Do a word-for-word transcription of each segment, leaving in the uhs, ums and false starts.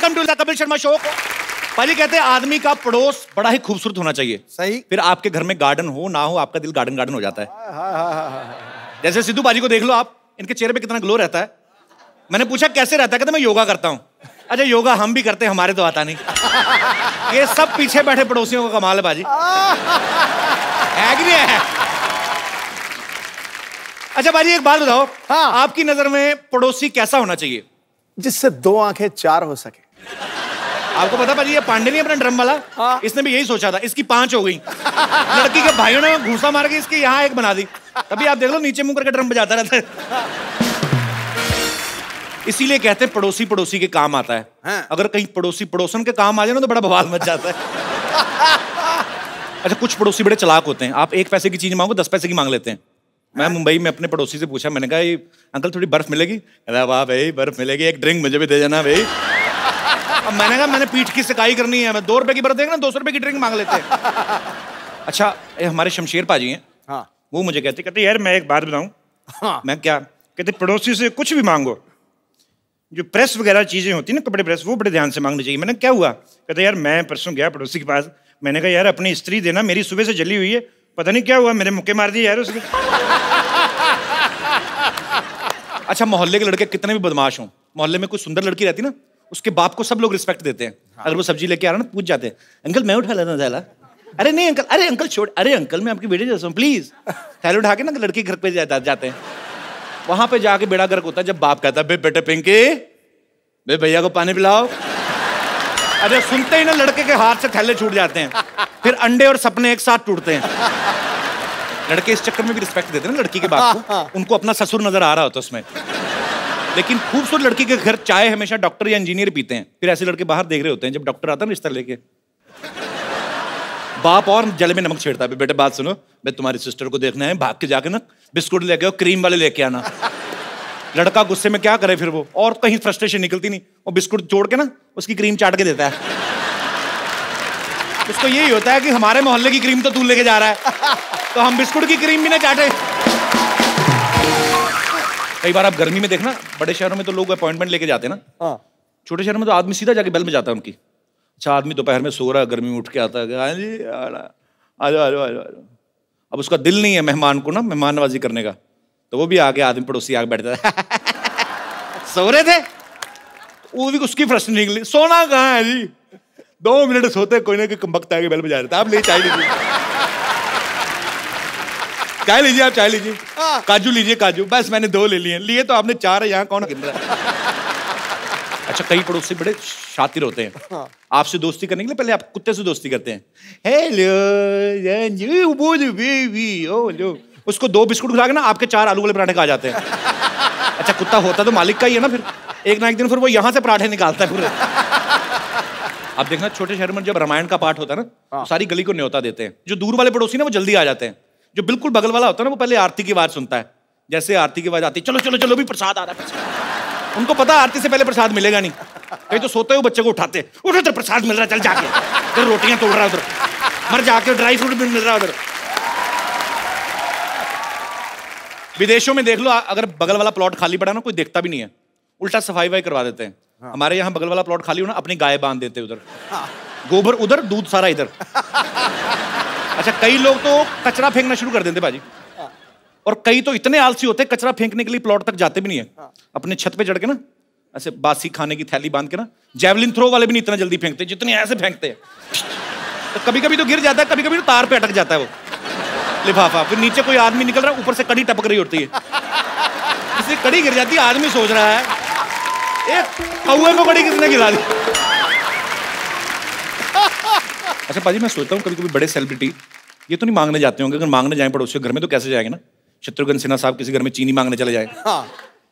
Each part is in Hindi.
Welcome to the Kapil Sharma show. पाजी कहते हैं आदमी का पड़ोस बड़ा ही खूबसूरत होना चाहिए। सही। फिर आपके घर में गार्डन हो ना हो, आपका दिल गार्डन गार्डन हो जाता है। जैसे सिद्धू पाजी को देख लो आप, इनके चेहरे पे कितना ग्लो रहता है। मैंने पूछा कैसे रहता है, कहते मैं योगा करता हूँ। अच्छा योगा हम भी करते हैं, हमारे तो आता नहीं। ये सब पीछे बैठे पड़ोसियों का कमाल है बाजी, है कि नहीं है? अच्छा बाजी एक बात बताओ, हाँ। आपकी नजर में पड़ोसी कैसा होना चाहिए? जिससे दो आंखें चार हो सके। आपको पता पाजी ये पांडे नहीं अपना ड्रम वाला, हाँ। इसने भी यही सोचा था, इसकी पांच हो गई। लड़की के भाइयों ने घूसा मार के इसके यहाँ एक बना दी। तभी आप देख लो नीचे मुंह करके ड्रम बजाता रहता है। इसीलिए कहते हैं पड़ोसी पड़ोसी के काम आता है, हाँ। अगर कहीं पड़ोसी पड़ोसन के काम आ जाए ना तो बड़ा बवाल मच जाता है। अच्छा कुछ पड़ोसी बड़े चालाक होते हैं, आप एक पैसे की चीज मांगो दस पैसे की मांग लेते हैं। मैं मुंबई में अपने पड़ोसी से पूछा, मैंने कहा अंकल थोड़ी बर्फ मिलेगी? अरे वाह भाई बर्फ मिलेगी, एक ड्रिंक मुझे भी दे देना भाई। अब मैंने कहा मैंने पीठ की सिकाई करनी है, मैं दो रुपए की बर्फ देगा ना दो सौ रुपए की ड्रिंक मांग लेते हैं। अच्छा ये हमारे शमशेर पाजी हैं, हाँ। वो मुझे कहते कहते यार मैं एक बात बताऊं, हाँ। मैं क्या कहते पड़ोसी से कुछ भी मांगो, जो प्रेस वगैरह चीजें होती है ना, कपड़े प्रेस, वो बड़े ध्यान से मांगनी चाहिए। मैंने क्या हुआ? कहते यार मैं परसों गया पड़ोसी के पास, मैंने कहा यार अपनी स्त्री देना, मेरी सुबह से जली हुई है, पता नहीं क्या हुआ, मेरे मुक्के मार दिए यार उसने। अच्छा मोहल्ले के लड़के कितने भी बदमाश हों, मोहल्ले में कोई सुंदर लड़की रहती ना, उसके बाप को सब लोग रिस्पेक्ट देते हैं। हाँ। अगर वो सब्जी लेके आ रहा ना, पूछ जाते हैं अंकल मैं उठा लेता थैला। अरे नहीं अंकल, अरे अंकल छोड़, अरे अंकल मैं आपकी बेटे जैसा हूँ प्लीज। थैला उठा के ना लड़की घर पे जाते हैं, वहां पे जाके बेड़ा गर्क होता है जब बाप कहता है बे बेटे पिंकी बे भैया को पानी पिलाओ। अरे सुनते ही ना लड़के के हाथ से थैले छूट जाते हैं, फिर अंडे और सपने एक साथ टूटते हैं। लड़के इस चक्कर में भी रिस्पेक्ट देते हैं ना लड़की के बाप को, उनको अपना ससुर नजर आ रहा होता है उसमें। लेकिन खूबसूरत लड़की के घर चाय हमेशा डॉक्टर या इंजीनियर पीते हैं, फिर ऐसे लड़के बाहर देख रहे होते हैं जब डॉक्टर आता है रिश्ता लेके। बाप और जले में नमक छेड़ता है, बेटे बात सुनो, मैं तुम्हारी सिस्टर को देखना है, भाग के जाके ना बिस्कुट लेके आओ, क्रीम वाले लेके आना। लड़का गुस्से में क्या करे फिर वो, और कहीं फ्रस्ट्रेशन निकलती नहीं, वो बिस्कुट जोड़ के ना उसकी क्रीम चाट के देता है। उसको यही होता है कि हमारे मोहल्ले की क्रीम तो तू लेके जा रहा है, तो हम बिस्कुट की क्रीम भी ना चाटे। कई बार आप गर्मी में देखना, बड़े शहरों में तो लोग अपॉइंटमेंट लेके जाते हैं ना, छोटे शहरों में तो आदमी सीधा जाके बेल में जाता है उनकी। अच्छा आदमी दोपहर में सो रहा है, गर्मी में उठ के आता है, हाँ जी आ जाओ आ जाओ आ जाओ। अब उसका दिल नहीं है मेहमान को ना मेहमान नवाजी करने का, तो वो भी आके आदमी पड़ोसी आके बैठता है। सो रहे थे, वो भी उसकी प्रश्न निकली, सोना कहाँ है जी? दो मिनट सोते कोई ना कोई कमबख्त आके बेल बजा रहे थे, आप ले चाय लीजिए, चाय लीजिए, आप चाय लीजिए, काजू लीजिए काजू, बस मैंने दो ले लिए, लिए तो आपने चार है, यहाँ कौन गिन रहा है? अच्छा कई पड़ोसी बड़े शातिर होते हैं, आपसे दोस्ती करने के लिए पहले आप कुत्ते से दोस्ती करते हैं। हेलो बेबी, ओ लो, उसको दो बिस्कुट खिला के ना आपके चार आलू वाले पराठे खा जाते हैं। अच्छा कुत्ता होता तो मालिक का ही है ना, फिर एक ना एक दिन फिर वो यहाँ से पराठे निकालता है पूरे। आप देखना छोटे शहर में जब रामायण का पाठ होता है ना, तो सारी गली को न्योता देते हैं। जो दूर वाले पड़ोसी ना वो जल्दी आ जाते हैं, जो बिल्कुल बगल वाला होता है ना वो पहले आरती की आवाज सुनता है। जैसे आरती की आवाज आती है, चलो चलो चलो भी प्रसाद आ रहा है, उनको पता आरती से पहले प्रसाद मिलेगा नहीं, कहीं तो सोते हुए बच्चे को उठाते, उठो तो प्रसाद मिल रहा है, चल जाके फिर रोटियां तोड़ रहा है उधर, मर जाके ड्राई फ्रूट भी मिल रहा है उधर। विदेशों में देख लो, अगर बगल वाला प्लॉट खाली पड़ा ना कोई देखता भी नहीं है, उल्टा सफाई वाई करवा देते हैं। हाँ। हमारे यहाँ बगल वाला प्लॉट खाली हो ना, अपनी गाय बांध देते उधर, हाँ। गोबर उधर दूध सारा इधर। अच्छा कई लोग तो कचरा फेंकना शुरू कर देते बाजी, हाँ। और कई तो इतने आलसी होते हैं कचरा फेंकने के लिए प्लॉट तक जाते भी नहीं है, हाँ। अपने छत पे चढ़ के ना ऐसे बासी खाने की थैली बांध के ना, जेवलिन थ्रो वाले भी नहीं इतना जल्दी फेंकते जितने ऐसे फेंकते हैं। तो कभी कभी तो गिर जाता है, कभी कभी तो तार पे अटक जाता है वो लिफाफा, फिर नीचे कोई आदमी निकल रहा है, ऊपर से कड़ी टपक रही होती है, इसलिए कड़ी गिर जाती है, आदमी सोच रहा है एक कौवे को कड़ी किसने गिरा दी। अच्छा पाजी मैं सोचता हूँ कभी कभी बड़े सेलिब्रिटी ये तो नहीं मांगने जाते होंगे, अगर मांगने जाए पड़ोसियों घर में तो कैसे जाएंगे ना? शत्रुघ्न सिन्हा साहब किसी घर में चीनी मांगने चले जाए, हाँ।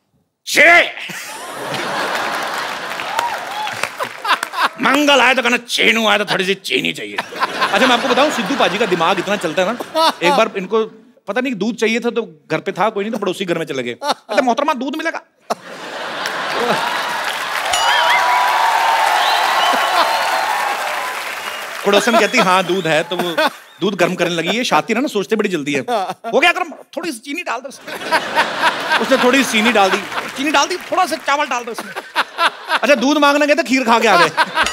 मंगल आया तो कहना चीनू आया तो थोड़ी सी चीनी चाहिए। अच्छा मैं आपको बताऊं सिद्धू पाजी का दिमाग इतना चलता है ना, एक बार इनको पता नहीं दूध चाहिए था तो घर पे था कोई नहीं, तो पड़ोसी घर में चले गए, अच्छा मोहतरमा दूध मिलेगा? पड़ोसन कहती हाँ दूध है, तो वो दूध गर्म करने लगी, ये शातिर है ना सोचते बड़ी जल्दी है, हो गया गर्म, थोड़ी सी चीनी डाल दो उसने, थोड़ी सी चीनी डाल दी, चीनी डाल दी, थोड़ा सा चावल डाल दो उसमें। अच्छा, दूध मांगने गए थे, खीर खा के आ गए।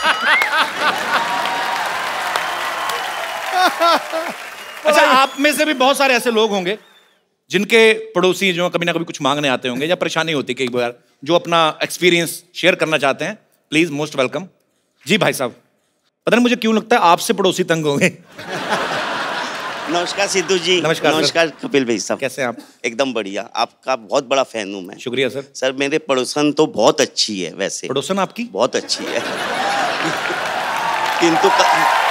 अच्छा, आप में से भी बहुत सारे ऐसे लोग होंगे जिनके पड़ोसी जो कभी ना कभी कुछ मांगने आते होंगे या परेशानी होती कई बार, जो अपना एक्सपीरियंस शेयर करना चाहते हैं। Please, most welcome. जी भाई साहब, पता नहीं मुझे क्यों लगता है आपसे पड़ोसी तंग होंगे। नमस्कार सिद्धू जी। नमस्कार नमस्कार कपिल भाई साहब। कैसे हैं आप? एकदम बढ़िया, आपका बहुत बड़ा फैन हूँ मैं। शुक्रिया सर। सर मेरे पड़ोसन तो बहुत अच्छी है वैसे। पड़ोसन आपकी बहुत अच्छी है। किंतु क...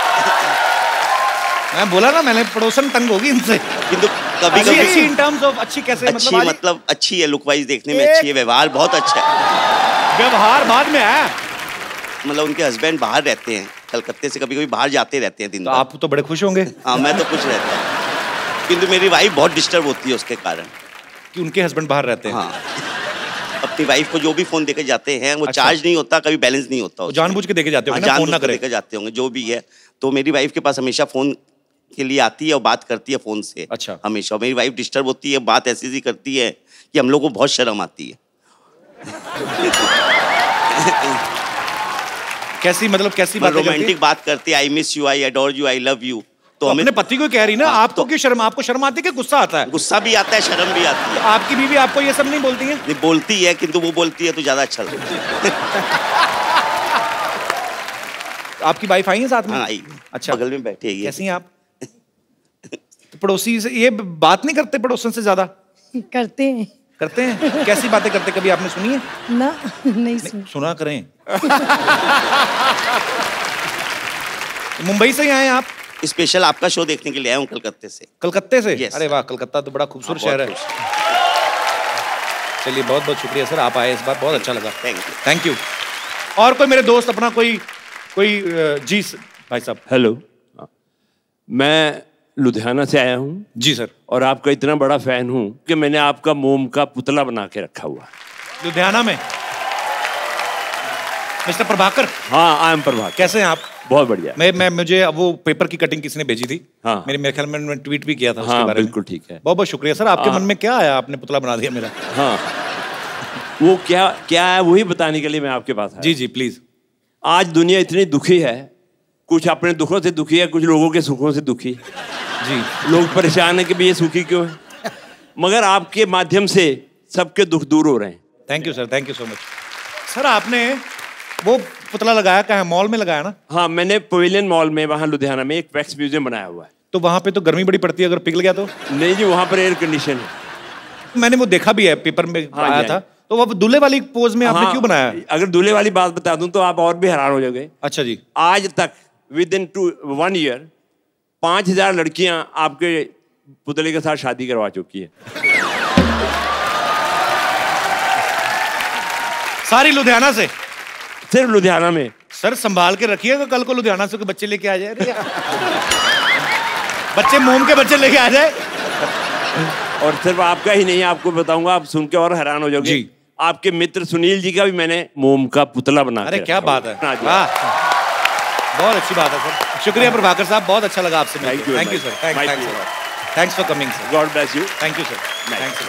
मैं बोला ना, मैंने पड़ोसन तंग होगी इनसे। किंतु कभी कभी अच्छी इन टर्म्स ऑफ अच्छी कैसे? अच्छी मतलब मतलब अच्छी है, लुक वाइज देखने में अच्छी है, व्यवहार बहुत अच्छा है। व्यवहार बाद में है। मतलब उनके हस्बैंड बाहर रहते हैं, कलकत्ते से कभी कभी बाहर जाते रहते हैं दिन तो आप तो बड़े खुश होंगे। हाँ, मैं तो खुश रहता हूँ, किंतु मेरी वाइफ बहुत डिस्टर्ब होती है उसके कारण। कि उनके हस्बैंड बाहर रहते हैं? हाँ, अपनी वाइफ को जो भी फोन देके जाते हैं वो अच्छा। चार्ज नहीं होता, कभी बैलेंस नहीं होता। जानबूझ के देके जाते होंगे ना, फोन ना करे। देके जाते होंगे जो भी है। तो मेरी वाइफ के पास हमेशा फोन के लिए आती है और बात करती है फोन से। अच्छा। हमेशा मेरी वाइफ डिस्टर्ब होती है, बात ऐसी ऐसी करती है कि हम लोग को बहुत शर्म आती है। कैसी मतलब कैसी बात? रोमांटिक बात करती है, I miss you, I adore you, I love you. तो हमें अपने पति को कह रही ना। हाँ, आपको तो... क्यों शर्म? आपको शर्म आती है कि गुस्सा आता है? गुस्सा भी आता है, शर्म भी आती है। तो आपकी बीवी आपको ये सब नहीं बोलती है? नहीं बोलती है, किंतु वो बोलती है तो ज्यादा अच्छा लगता है। आपकी वाइफ आई है साथ में? हाँ, आई। अच्छा, बगल में बैठी है। कैसी हैं आप? तो पड़ोसी से ये बात नहीं करते? पड़ोसन से ज्यादा करते हैं। करते हैं? कैसी बातें करते, कभी आपने सुनी है? ना, नहीं सुनी। सुना करें। मुंबई से ही आए आप? स्पेशल आपका शो देखने के लिए आया हूँ कलकत्ते से। कलकत्ते से? yes, अरे वाह, कलकत्ता तो बड़ा खूबसूरत हाँ, शहर है। चलिए, बहुत बहुत शुक्रिया सर, आप आए इस बार, बहुत अच्छा लगा। Thank you. Thank you. और कोई मेरे दोस्त अपना कोई कोई जी भाई साहब। हेलो, मैं लुधियाना से आया हूँ। जी सर। और आपका इतना बड़ा फैन हूँ कि मैंने आपका मोम का पुतला बना के रखा हुआ। लुधियाना में? मिस्टर प्रभाकर? हाँ, आई एम प्रभाकर। कैसे हैं आप? बहुत बढ़िया। मैं मैं मुझे वो पेपर की कटिंग किसी ने भेजी थी। हाँ। मेरे मेरे ख्याल में मैंने ट्वीट भी किया था उसके हाँ, बारे में। बिल्कुल ठीक है। बहुत बहुत शुक्रिया सर। आपके मन में क्या आया, आपने पुतला बना दिया मेरा? हाँ, वो क्या क्या है वही बताने के लिए मैं आपके पास आया। जी जी प्लीज। आज दुनिया इतनी दुखी है, कुछ अपने दुखों से दुखी है, कुछ लोगों के सुखों से दुखी। जी, लोग परेशान है कि भाई ये सुखी क्यों है, मगर आपके माध्यम से सबके दुख दूर हो रहे हैं। Thank you sir, thank you so much. Sir आपने वो पुतला लगाया कहाँ? मॉल में लगाया ना? हाँ, मैंने पवेलियन मॉल में वहाँ लुधियाना में एक वैक्स म्यूजियम बनाया हुआ है। तो वहाँ पे तो गर्मी बड़ी पड़ती है, अगर पिघल गया तो? नहीं जी, वहाँ पर एयर कंडीशन है। मैंने वो देखा भी है, पेपर में हाँ, आया था। तो वो दूल्हे वाली पोज में आपने हाँ, क्यों बनाया? अगर दूल्हे वाली बात बता दूं तो आप और भी हैरान हो जाओगे। अच्छा जी। आज तक within two one year पांच हजार लड़कियां आपके पुतले के साथ शादी करवा चुकी है। सारी लुधियाना से? सिर्फ लुधियाना में। सर संभाल के रखिएगा, कल को लुधियाना से कोई बच्चे लेके आ जाए। बच्चे मोम के बच्चे लेके आ जाए। और सिर्फ आपका ही नहीं, आपको बताऊंगा, आप सुन के और हैरान हो जाओगे। जी। आपके मित्र सुनील जी का भी मैंने मोम का पुतला बना। अरे क्या बात है, वाह, बहुत अच्छी बात है सर। शुक्रिया प्रभाकर साहब, बहुत अच्छा लगा आपसे मिलकर। Thank you sir, thanks for coming sir. God bless you. Thank you sir, thanks.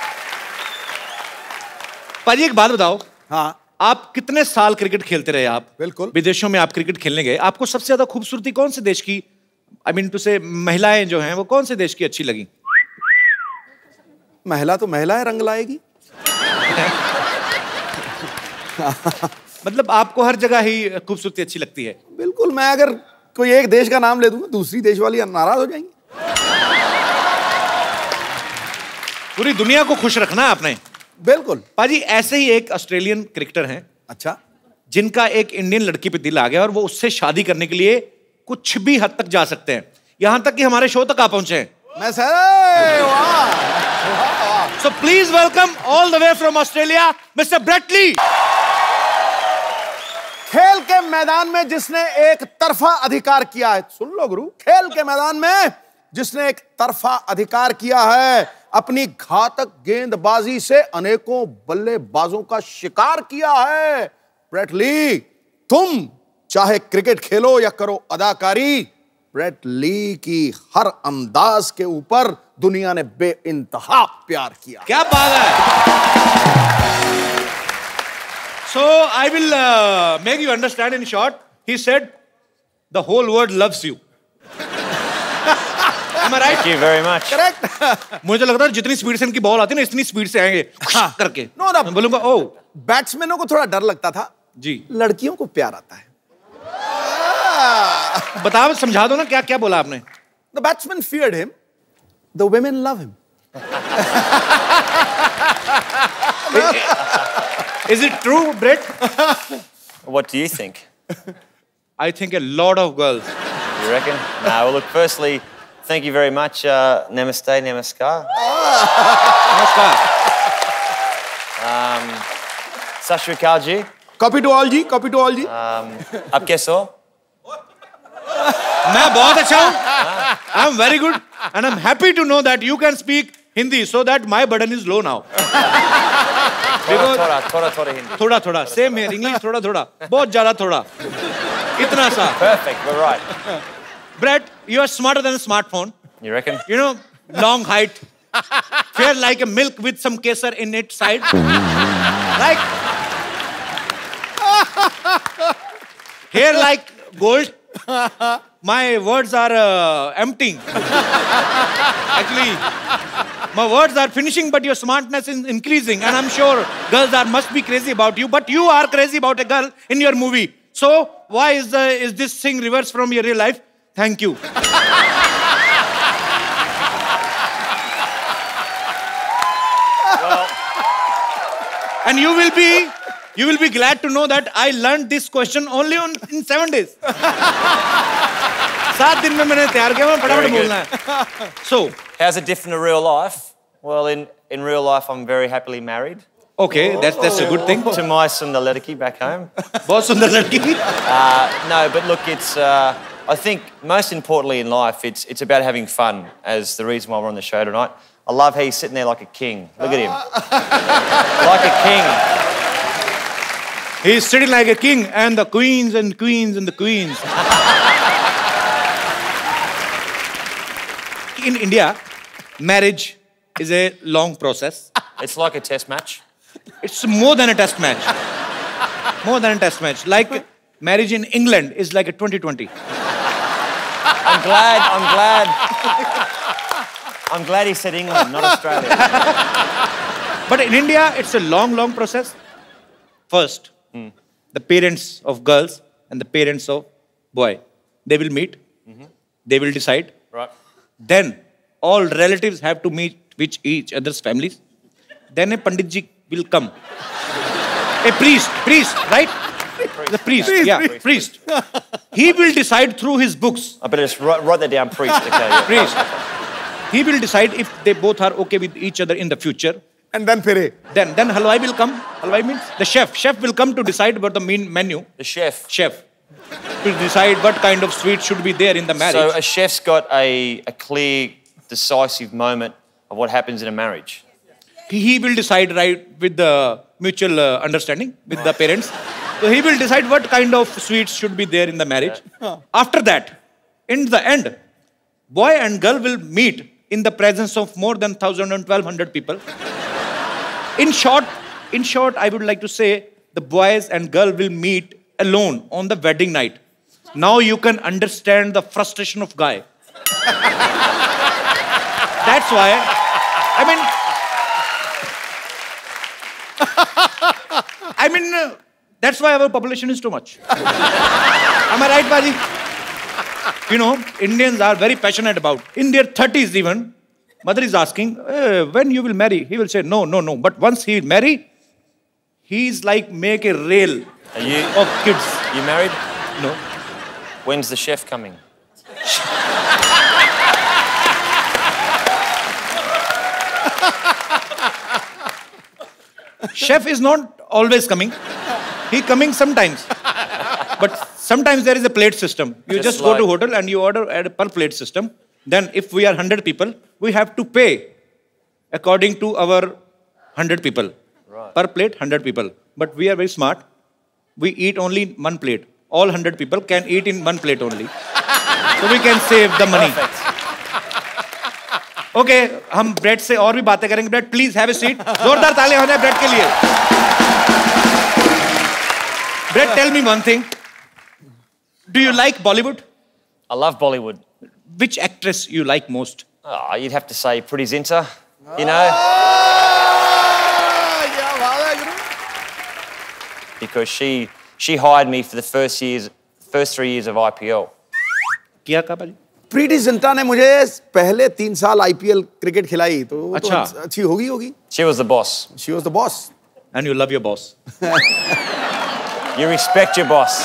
पाजी एक बात बताओ। हाँ, आप कितने साल क्रिकेट खेलते रहे? आप बिल्कुल विदेशों में आप क्रिकेट खेलने गए, आपको सबसे ज्यादा खूबसूरती कौन से देश की, आई मीन टू से महिलाएं जो हैं वो कौन से देश की अच्छी लगी? महिला तो महिला है, रंग लाएगी। मतलब आपको हर जगह ही खूबसूरती अच्छी लगती है? बिल्कुल, मैं अगर कोई एक देश का नाम ले दूंगा दूसरी देश वाली नाराज हो जाएंगी। पूरी दुनिया को खुश रखना है आपने। बिल्कुल। पाजी ऐसे ही एक ऑस्ट्रेलियन क्रिकेटर हैं। अच्छा। जिनका एक इंडियन लड़की पे दिल आ गया और वो उससे शादी करने के लिए कुछ भी हद तक जा सकते हैं, यहां तक कि हमारे शो तक आ पहुंचे हैं। मैं सर, वाह। So please welcome all the way from Australia, Mister Brett Lee. खेल के मैदान में जिसने एक तरफा अधिकार किया है, सुन लो गुरु, खेल के मैदान में जिसने एक तरफा अधिकार किया है, अपनी घातक गेंदबाजी से अनेकों बल्लेबाजों का शिकार किया है, ब्रेट ली। तुम चाहे क्रिकेट खेलो या करो अदाकारी, ब्रेट ली की हर अंदाज के ऊपर दुनिया ने बेइंतहा प्यार किया। क्या बात है। सो so, I will uh, make you understand in short. He said, the whole world loves you. Am I right? Thank you very much. Correct. मुझे लगता है जितनी स्पीड से इनकी बॉल आती है ना इतनी स्पीड से आएंगे करके. No, no. मैं बोलूंगा ओ बैट्समैनों को थोड़ा डर लगता था जी. लड़कियों को प्यार आता है. बताओ समझा दो ना क्या क्या बोला आपने. The batsman feared him. The women love him. Is it true, Brett? What do you think? I think a lot of girls. You reckon? No, well, look, firstly, thank you very much. Uh, namaste, namaskar. नमस्कार. Um, Sat Shri Akal ji. Copy to all ji. Copy to all ji. Um, Aap kaise ho? मैं बहुत अच्छा हूँ. I'm very good and I'm happy to know that you can speak Hindi so that my burden is low now. Thoda, thoda, thoda, thoda Hindi. थोड़ा थोड़ा same here English थोड़ा थोड़ा बहुत ज़्यादा थोड़ा इतना सा. Perfect, we're right. Brett, you are smarter than a smartphone. You reckon? You know, long height, fair like a milk with some kesar in its side. Like hair like gold. My words are uh, emptying. Actually, my words are finishing, but your smartness is increasing. And I'm sure girls are must be crazy about you, but you are crazy about a girl in your movie. So why is the is this thing reversed from your real life? Thank you. Well, And you will be you will be glad to know that I learned this question only on in seven days. सात दिन में मैंने तैयार किया. मैं फटाफट बोलना है. So, how's it different to real life? Well, in, in real life, I'm very happily married okay, that's that's a good thing. to my Sundar Ledaki back home. बहुत सुंदर लड़की. Uh, no, but look, it's. Uh, I think most importantly in life, it's it's about having fun. As the reason why we're on the show tonight, I love how he's sitting there like a king. Look at him, like a king. He's sitting like a king, and the queens and queens and the queens. In India, marriage is a long process. It's like a test match. It's more than a test match. More than a test match. Like marriage in England is like a twenty twenty. I'm glad. I'm glad. I'm glad he said England, not Australia. But in India, it's a long, long process. First, the parents of girls and the parents of boy, they will meet. They will decide. Right. Then all relatives have to meet with each other's families. Then a Pandit ji will come. A priest, priest, right? The priest, Priest, yeah, priest. He will decide through his books. I better just write, write that down, priest. Okay. Yeah. Priest. He will decide if they both are okay with each other in the future. And then फिरे. Then, then halwai will come. Halwai means the chef. Chef will come to decide about the main menu. The chef. Chef to decide what kind of sweet should be there in the marriage. So a chef's got a, a clear, decisive moment of what happens in a marriage. he, he will decide right with the mutual uh, understanding with the parents. So he will decide what kind of sweets should be there in the marriage. After that, in the end, boy and girl will meet in the presence of more than one thousand and twelve hundred people. In short, in short, I would like to say the boys and girl will meet alone on the wedding night. Now you can understand the frustration of guy. That's why, I mean, I mean, uh, that's why our population is too much. Am I right, Baji? You know, Indians are very passionate about. In their thirties even, mother is asking, eh, when you will marry? He will say, no, no, no. But once he will marry, he's like make a rail Are you, of kids. you married? No. When's the chef coming? Chef is not always coming. He coming sometimes. But sometimes there is a plate system. You just, Just go to like- hotel and you order at a per plate system. Then if we are one hundred people, we have to pay according to our one hundred people. Right. Per plate, one hundred people. But we are very smart. We eat only one plate. All one hundred people can eat in one plate only. So we can save the money. Okay okay, हम ब्रेड से और भी बातें करेंगे. Brett please have a seat. जोरदार तालियां हो जाए ब्रेड के लिए. Brett, tell me one thing. Do you like Bollywood? I love Bollywood. Which actress you like most? Oh, you'd have to say Pretty Zinta, you know, क्या बात है गुरु? because she she hired me for the first years, first three years of I P L. किया का भाई? प्रीति जिंटा ने मुझे पहले तीन साल आईपीएल क्रिकेट खिलाई तो वो अच्छा। तो अच्छी होगी होगी। She was the boss. She was the boss. And you love your boss. You respect your boss.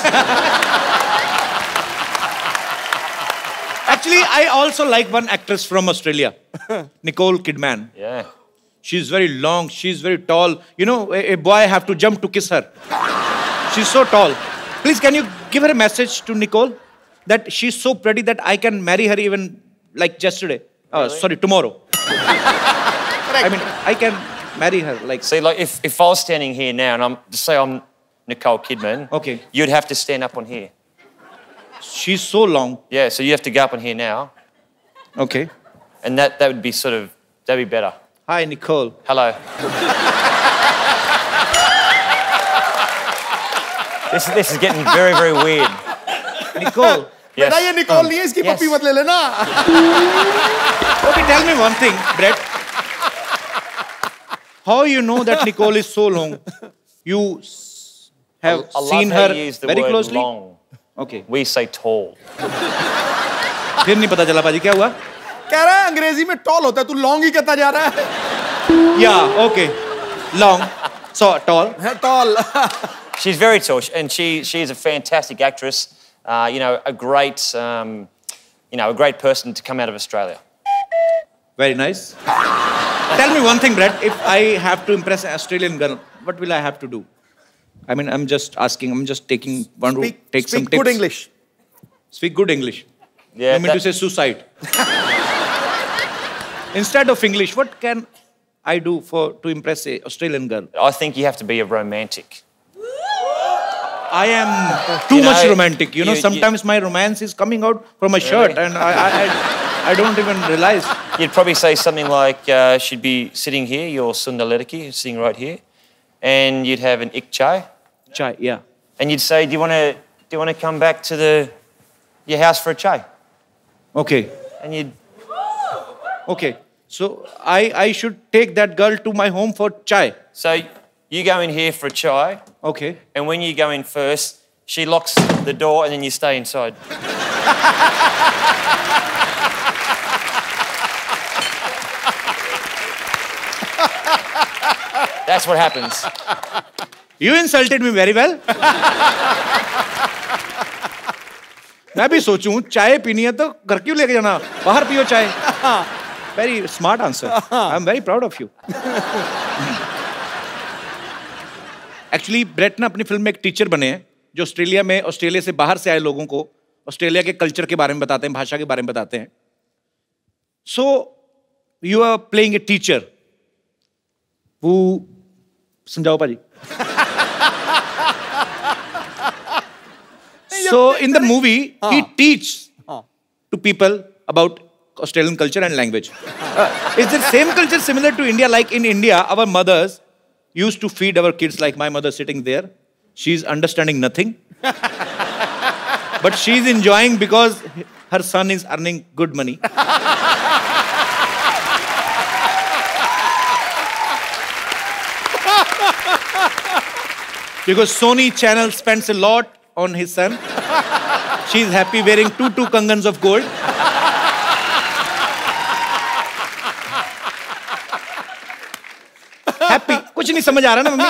Actually, I also like one actress from Australia, Nicole Kidman. Yeah. She's very long. She's very tall. You know, a, a boy have to jump to kiss her. She's so tall. Please, can you give her a message to Nicole that she's so pretty that I can marry her even like yesterday? Oh, sorry, tomorrow. I mean, I can marry her like. See, like if, if I was standing here now and I'm to say I'm Nicole Kidman, Okay. you'd have to stand up on here. She's so long. Yeah, so you have to go up on here now, Okay. and that, that would be sort of that'd be better. Hi, Nicole. Hello. this this is getting very very weird. Nicole. Yes. बेटा ये निकोल नहीं है इसकी Yes. पप्पी मत ले लेना। Okay, tell me one thing, Brett. How you know that Nicole is so long? You s- have I love seen how her you use the very word closely? long. Okay. We say tall. फिर नहीं पता चला पाजी क्या हुआ? कह रहा है अंग्रेजी में टॉल होता है तू लॉन्ग ही कहता जा रहा है। Yeah, okay. Long. So tall. Tall. She's very tall, and she she is a fantastic actress. Uh, you know, a great um, you know a great person to come out of Australia. Very nice. Tell me one thing, Brett. If I have to impress an Australian girl, what will I have to do? I mean, I'm just asking. I'm just taking one route. Speak, Take some speak tips. good English. Speak good English. Yeah. I mean to that- say suicide. Instead of English, what can I do for to impress a Australian girl? I think you have to be a romantic. I am too You much know, romantic. You know, you- you- sometimes my romance is coming out from my shirt, Really? and I, I, I, I don't even realize. You'd probably say something like, uh, she'd be sitting here, your Sundaleriki, sitting right here, and you'd have an ik chai, Chai, yeah. and you'd say, do you want to do you want to come back to the your house for a chai? Okay, And you'd okay. So I, I should take that girl to my home for chai. so you go in here for a chai, Okay. and when you go in first, she locks the door, and then you stay inside. That's what happens. You insulted me very well. मैं भी सोचूं चाय पीनी है तो घर क्यों लेके जाना बाहर पियो चाय very smart answer I am very proud of you actually Brett ना अपनी फिल्म में एक टीचर बने हैं जो ऑस्ट्रेलिया में ऑस्ट्रेलिया से बाहर से आए लोगों को ऑस्ट्रेलिया के कल्चर के बारे में बताते हैं भाषा के बारे में बताते हैं so you are playing a teacher वो समझाओ पाजी So in the movie, he teaches to people about Australian culture and language. Uh, is the same culture similar to India? Like in India, our mothers used to feed our kids like my mother sitting there. She's understanding nothing. But she's enjoying because her son is earning good money. Because Sony Channel spends a lot on his son. She's happy wearing two two kangans of gold. Happy. कुछ नहीं समझ आ रहा ना मम्मी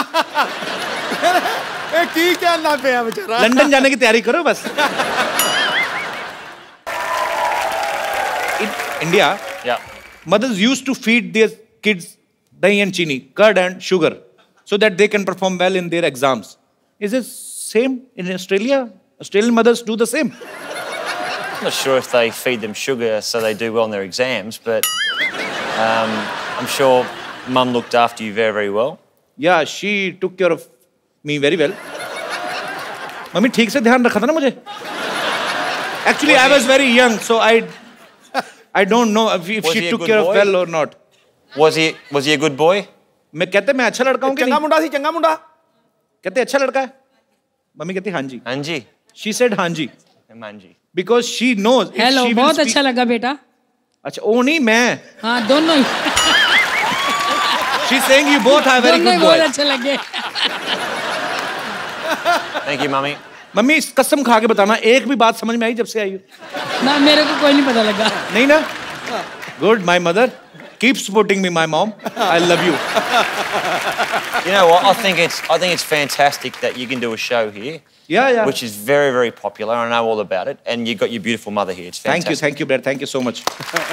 ए की क्या ना पे है बेचारा। लंदन जाने की तैयारी करो बस In India, Yeah. mothers used to feed their kids dahi and chini, curd and sugar, so that they can perform well in their exams. Is it same in Australia? Australian mothers do the same. I'm not sure if they feed them sugar so they do well in their exams, but um, I'm sure Mum looked after you very, very well. Yeah, she took care of me very well. Mummy ठीक से ध्यान रखा था ना मुझे. Actually, I was very young, so I, I don't know if, if Was she he a took good care of boy? well or not. Was he was he a good boy? मैं कहते मैं अच्छा लड़का हूँ कि चंगा नहीं? मुंडा थी चंगा मुंडा। कहते अच्छा लड़का है. मम्मी कहती हाँ जी. हाँ जी. She said हाँ जी. हाँ जी. Because she knows. if hello, she will बहुत speak- अच्छा लगा बेटा. अच्छा, ओ नहीं मैं. हाँ दोनों ही. She's saying you both are very दोनों ही good बहुत boys. अच्छे लगे. Thank you, mummy. मम्मी इस कसम खा के बताना एक भी बात समझ में आई जब से आई हो? ना मेरे को कोई नहीं पता लगा. नहीं ना? Good, my mother. Keep supporting me, my mom. I love you. You know what? I think it's I think it's fantastic that you can do a show here, Yeah, yeah. which is very very popular. I know all about it, and you've got your beautiful mother here. It's Thank you, fantastic. thank you, Brad. Thank you so much.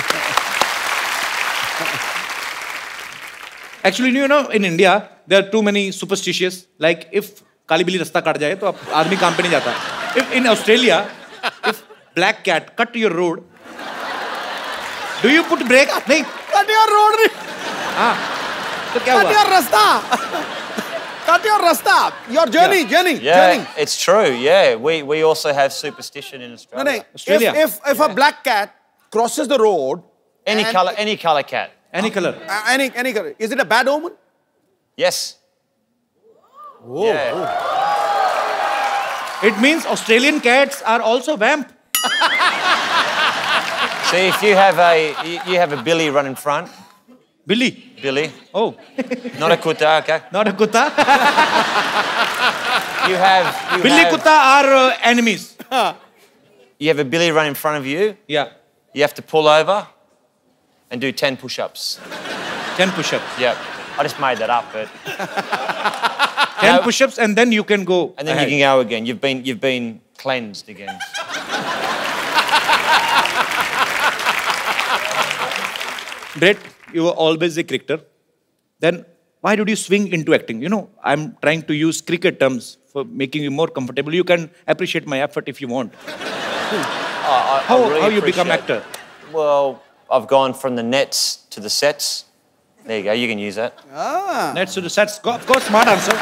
Actually, you know, in India, there are too many superstitious. Like, if काली बिल्ली रास्ता काट जाए तो अब आदमी काम पे नहीं जाता. If in Australia, if black cat cut your road, do you put brake? नहीं. Cut your road. हाँ. तो क्या Cut हुआ? your rasta. Cut your rasta. Your journey, journey, Yeah, journey. it's true. Yeah, we we also have superstition in No, Australia. no. Australia. If if if a black cat crosses the road, Any and- color, any color cat. Any color. uh, any any color, is it a bad omen? Yes. Oh, Yeah. It means Australian cats are also vamp. See, if you have a you, you have a Billy run in front, Billy. Billy, Oh, not a kutta, okay. not a kutta. You have you Billy have, kutta are uh, enemies. you have a Billy run in front of you. Yeah. You have to pull over and do ten push-ups. Ten push-ups. Yep. I just made that up, but Ten No. push-ups and then you can go. and then ahead. you can go again. You've been you've been cleansed again. Brett, you were always a cricketer. Then why did you swing into acting? You know, I'm trying to use cricket terms for making you more comfortable. You can appreciate my effort if you want. I, I How, really how you become appreciate- actor? Well, I've gone from the nets to the sets. There you go. You can use that. Nets to the sets. Go- Of course, smart answer.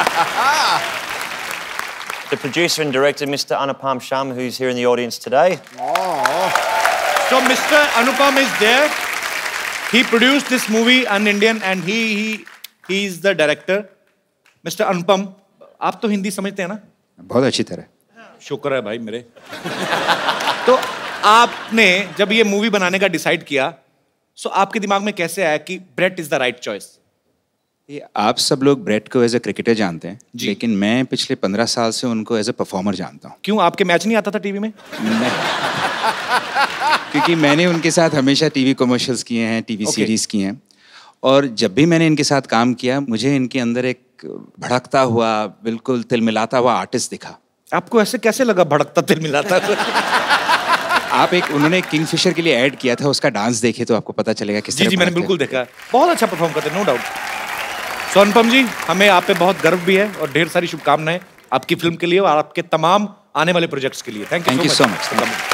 The producer and director, Mister Anupam Sharma, who's here in the audience today. So Mister Anupam is there. He produced this movie, An Indian, and he he he is the director. Mister Anupam, आप तो हिंदी समझते हैं ना? बहुत अच्छी तरह. शुक्र है भाई मेरे. तो आपने जब ये मूवी बनाने का डिसाइड किया, सो आपके दिमाग में कैसे आया कि Brett is the right choice? ये आप सब लोग ब्रेट को एज ए क्रिकेटर जानते हैं, जी. लेकिन मैं पिछले पंद्रह साल से उनको एज ए परफॉर्मर जानता हूँ. क्यों आपके मैच नहीं आता था टीवी में? नहीं. क्योंकि मैंने उनके साथ हमेशा टीवी कमर्शियल्स किए हैं, टीवी Okay. सीरीज किए हैं, और जब भी मैंने इनके साथ काम किया मुझे इनके अंदर एक भड़कता हुआ, बिल्कुल तिलमिलाता हुआ आर्टिस्ट दिखा. आपको ऐसे कैसे लगा भड़कता तिल मिलाता? आप एक उन्होंने किंगफिशर के लिए ऐड किया था, उसका डांस देखे तो आपको पता चलेगा किस जी तरह जी मैंने भड़कते बिल्कुल देखा. बहुत अच्छा परफॉर्म करते, नो डाउट. सो अनुपम जी, हमें आप पे बहुत गर्व भी है और ढेर सारी शुभकामनाएं आपकी फिल्म के लिए और आपके तमाम आने वाले प्रोजेक्ट्स के लिए. Thank Thank you you so so much. much.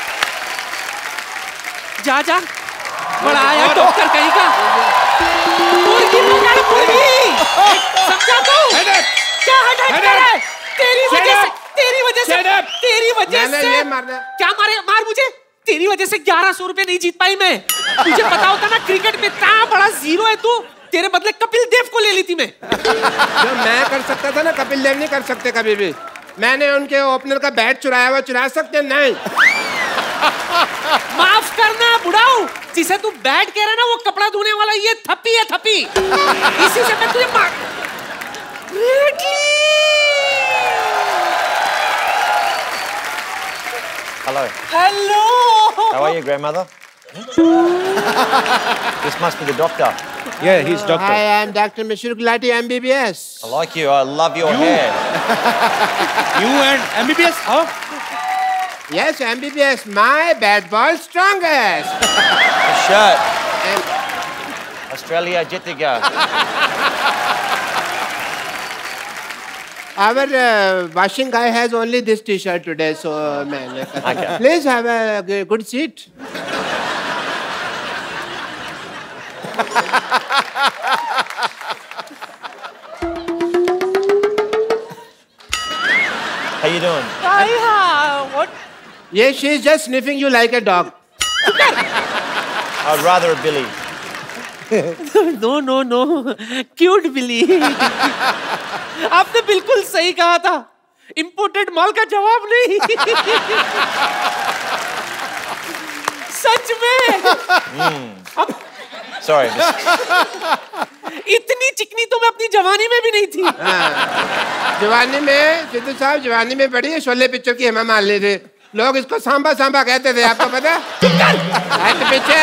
जा जा बड़ा आया डॉक्टर कहीं का मुर्गी पकड़ मुर्गी समझा तू क्या हटक करे तेरी वजह से तेरी वजह से तेरी वजह से क्या मारे मार मुझे तेरी वजह से ग्यारह सौ रुपए नहीं जीत पाई मैं. तुझे पता होता ना क्रिकेट में इतना बड़ा जीरो है तू, तेरे बदले कपिल देव को ले ली थी मैं. जो मैं कर सकता था ना कपिल देव नहीं कर सकते कभी भी. मैंने उनके ओपनर का बैट चुराया हुआ, चुरा सकते नहीं. माफ करना बुढ़ाऊ, जिसे तू बैट कह रहा है ना वो कपड़ा धोने वाला ये थप्पी है थप्पी. इसी से मैं तुझे मार Hello. Hello. How are you, grandmother? This must be the doctor. Yeah, he's doctor. I am Doctor Mishra Gulati, M B B S. I like you. I love your You- hair. You and M B B S? How? Yes, M B B S, my bad boy strongest. The shirt. And Australia Jitiga. our uh, washing guy has only this T-shirt today, so uh, man, Okay. please have a g- good seat. How you doing? Yeah, what? Yes, she's just sniffing you like a dog. I'd rather a Billy. No no no cute Billy. आपने बिल्कुल सही कहा था. इंपोर्टेड माल का जवाब नहीं। सच में। अब Sorry. इतनी चिकनी तो मैं अपनी जवानी में भी नहीं थी। जवानी में सिद्धू साहब जवानी में बड़ी है शोले पिक्चर की हेमा मालिनी थे, लोग इसको सांबा सांबा कहते थे, आपको पता है? पीछे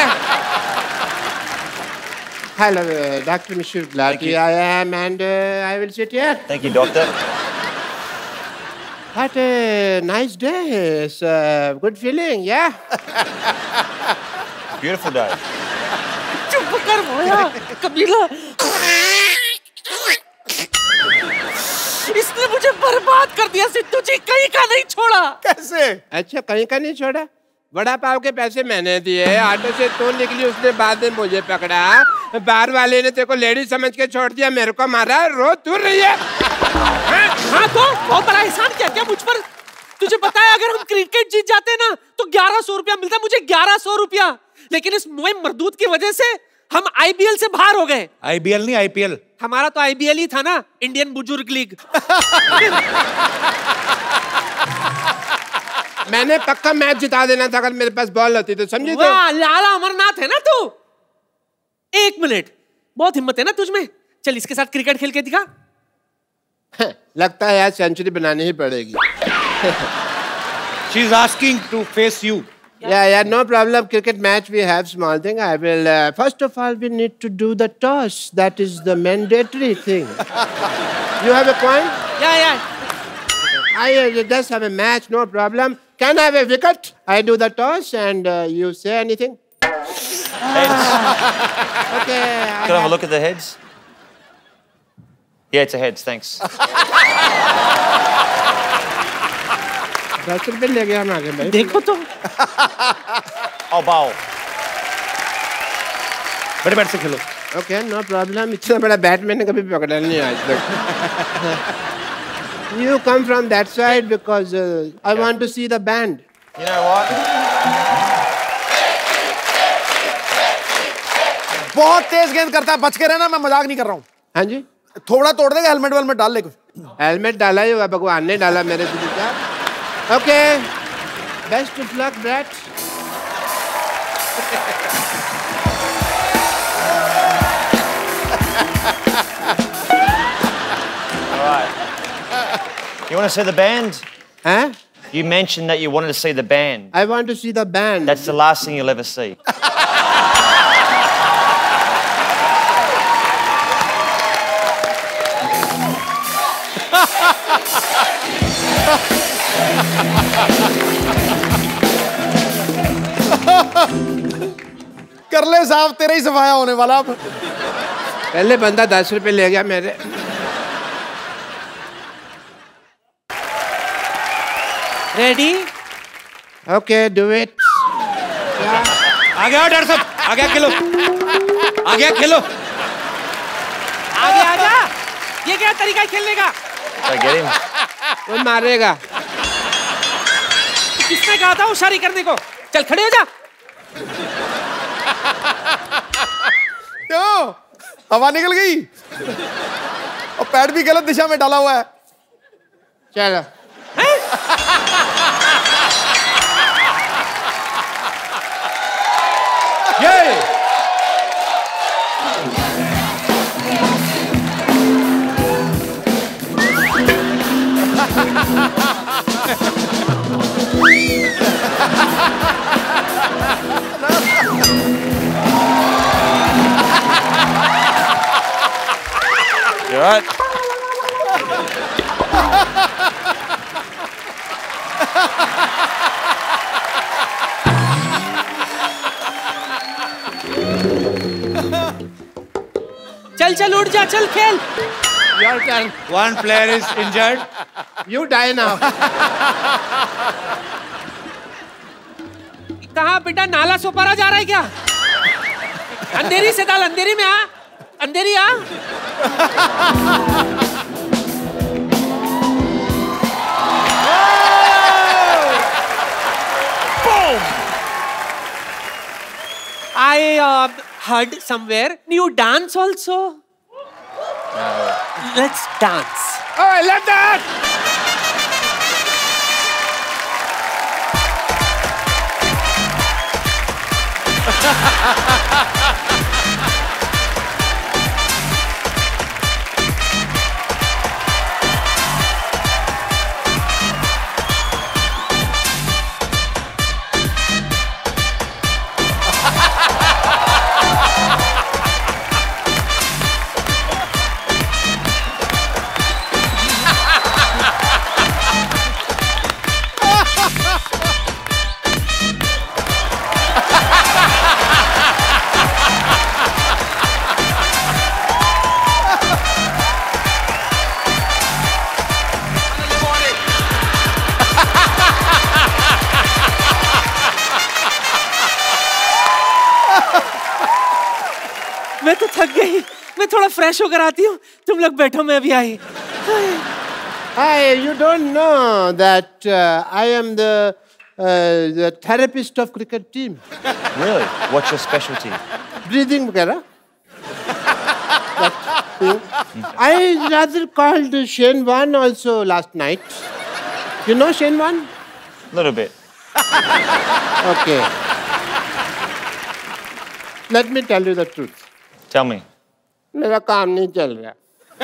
hello doctor Mishra, glad to I am and uh, I will sit here. Thank you, doctor. What a nice day. It's a good feeling, yeah. Beautiful day. चुप कर भोया, कबीला। इसने मुझे बर्बाद कर दिया सिद्धू जी, कहीं का नहीं छोड़ा। कैसे? अच्छा, कहीं का नहीं छोड़ा? बड़ा पाव के पैसे मैंने दिए, ऑटो से तो निकली, उसने बाद में मुझे पकड़ा, बार वाले ने तेरे को लेडी समझ के छोड़ दिया, मेरे को मारा, रो तू रही है। हाँ, हाँ तो बहुत बड़ा एहसान किया क्या मुझ पर? तुझे पता है अगर हम क्रिकेट जीत जाते ना तो ग्यारह सौ रुपया मिलता, मुझे ग्यारह सौ रुपया, लेकिन इस मोए मरदूत की वजह से हम आईबीएल से बाहर हो गए। आईबीएल नहीं, आईपीएल। हमारा तो आईबीएल ही था ना, इंडियन बुजुर्ग लीग। मैंने पक्का मैच जिता देना था अगर मेरे पास बॉल होती तो, समझी? तो लाला अमरनाथ है ना तू। एक मिनट, बहुत हिम्मत है ना तुझमें, चल इसके साथ क्रिकेट खेल के दिखा। लगता है यार सेंचुरी बनानी ही पड़ेगी। She is asking to face you. Yeah, yeah, no problem. Cricket match, we have small thing. I will. Uh, first of all, we need to do the toss. That is the mandatory thing. You have a point? Yeah, yeah. I uh, just have a match, no problem. Can I have a wicket? I do the toss, and uh, you say anything? Heads. Okay. Can I have a look at the heads? Yeah, it's a heads, thanks. दस रुपए ले गया हम आगे भाई। देखो तो। I'll bowl. बड़े बैट से खेलो। Okay, no problem. इतना बड़ा बैट मैंने कभी पकड़ा नहीं आज तक। You come from that side because uh, I want to see the band. You know what? बहुत तेज गेंद करता है, बच के रहना, मैं मजाक नहीं कर रहा हूँ। हाँ जी। थोड़ा तोड़ देगा, हेलमेट वेलमेट डाल ले कुछ। हेलमेट डाला ही हुआ, भगवान ने डाला मेरे से क्या? Okay, best of luck Brett. All right. You want to see the band? Huh? You mentioned that you wanted to see the band. I want to see the band. That's the last thing you'll ever see. कर ले साहब, तेरा ही सफाया होने वाला अब। पहले बंदा दस रुपए ले गया मेरे। रेडी? Okay, do it. आ गया डर सब, आ गया खेलो, आ गया खेलो। आगे आजा, ये क्या तरीका है खेलने का? So get him. वो मारेगा। किसने कहा था होशियारी करने को? चल खड़े हो जा। क्यों? हवा निकल गई और पैड भी गलत दिशा में डाला हुआ है। चलो। ये You all right? चल चल उठ जा, चल खेल। Your turn. one player is injured. You die now. कहाँ बेटा, नाला सोपारा जा रहा है क्या? अंधेरी से डाल, अंधेरी में आ, अंधेरी आ। I uh, heard somewhere you dance also. No. Let's dance. Oh, I love that. मैं तो थक गई, मैं थोड़ा फ्रेश होकर आती हूँ, तुम लोग बैठो, मैं अभी आई। Hi, you don't know that uh, I am the uh, the therapist of cricket team. Really? What's your specialty? Breathing वगैरह. That thing. I rather called Shane Warne also last night. You know Shane Warne? Little bit. Okay. Let me tell you the truth. Tell me. मेरा काम नहीं चल रहा.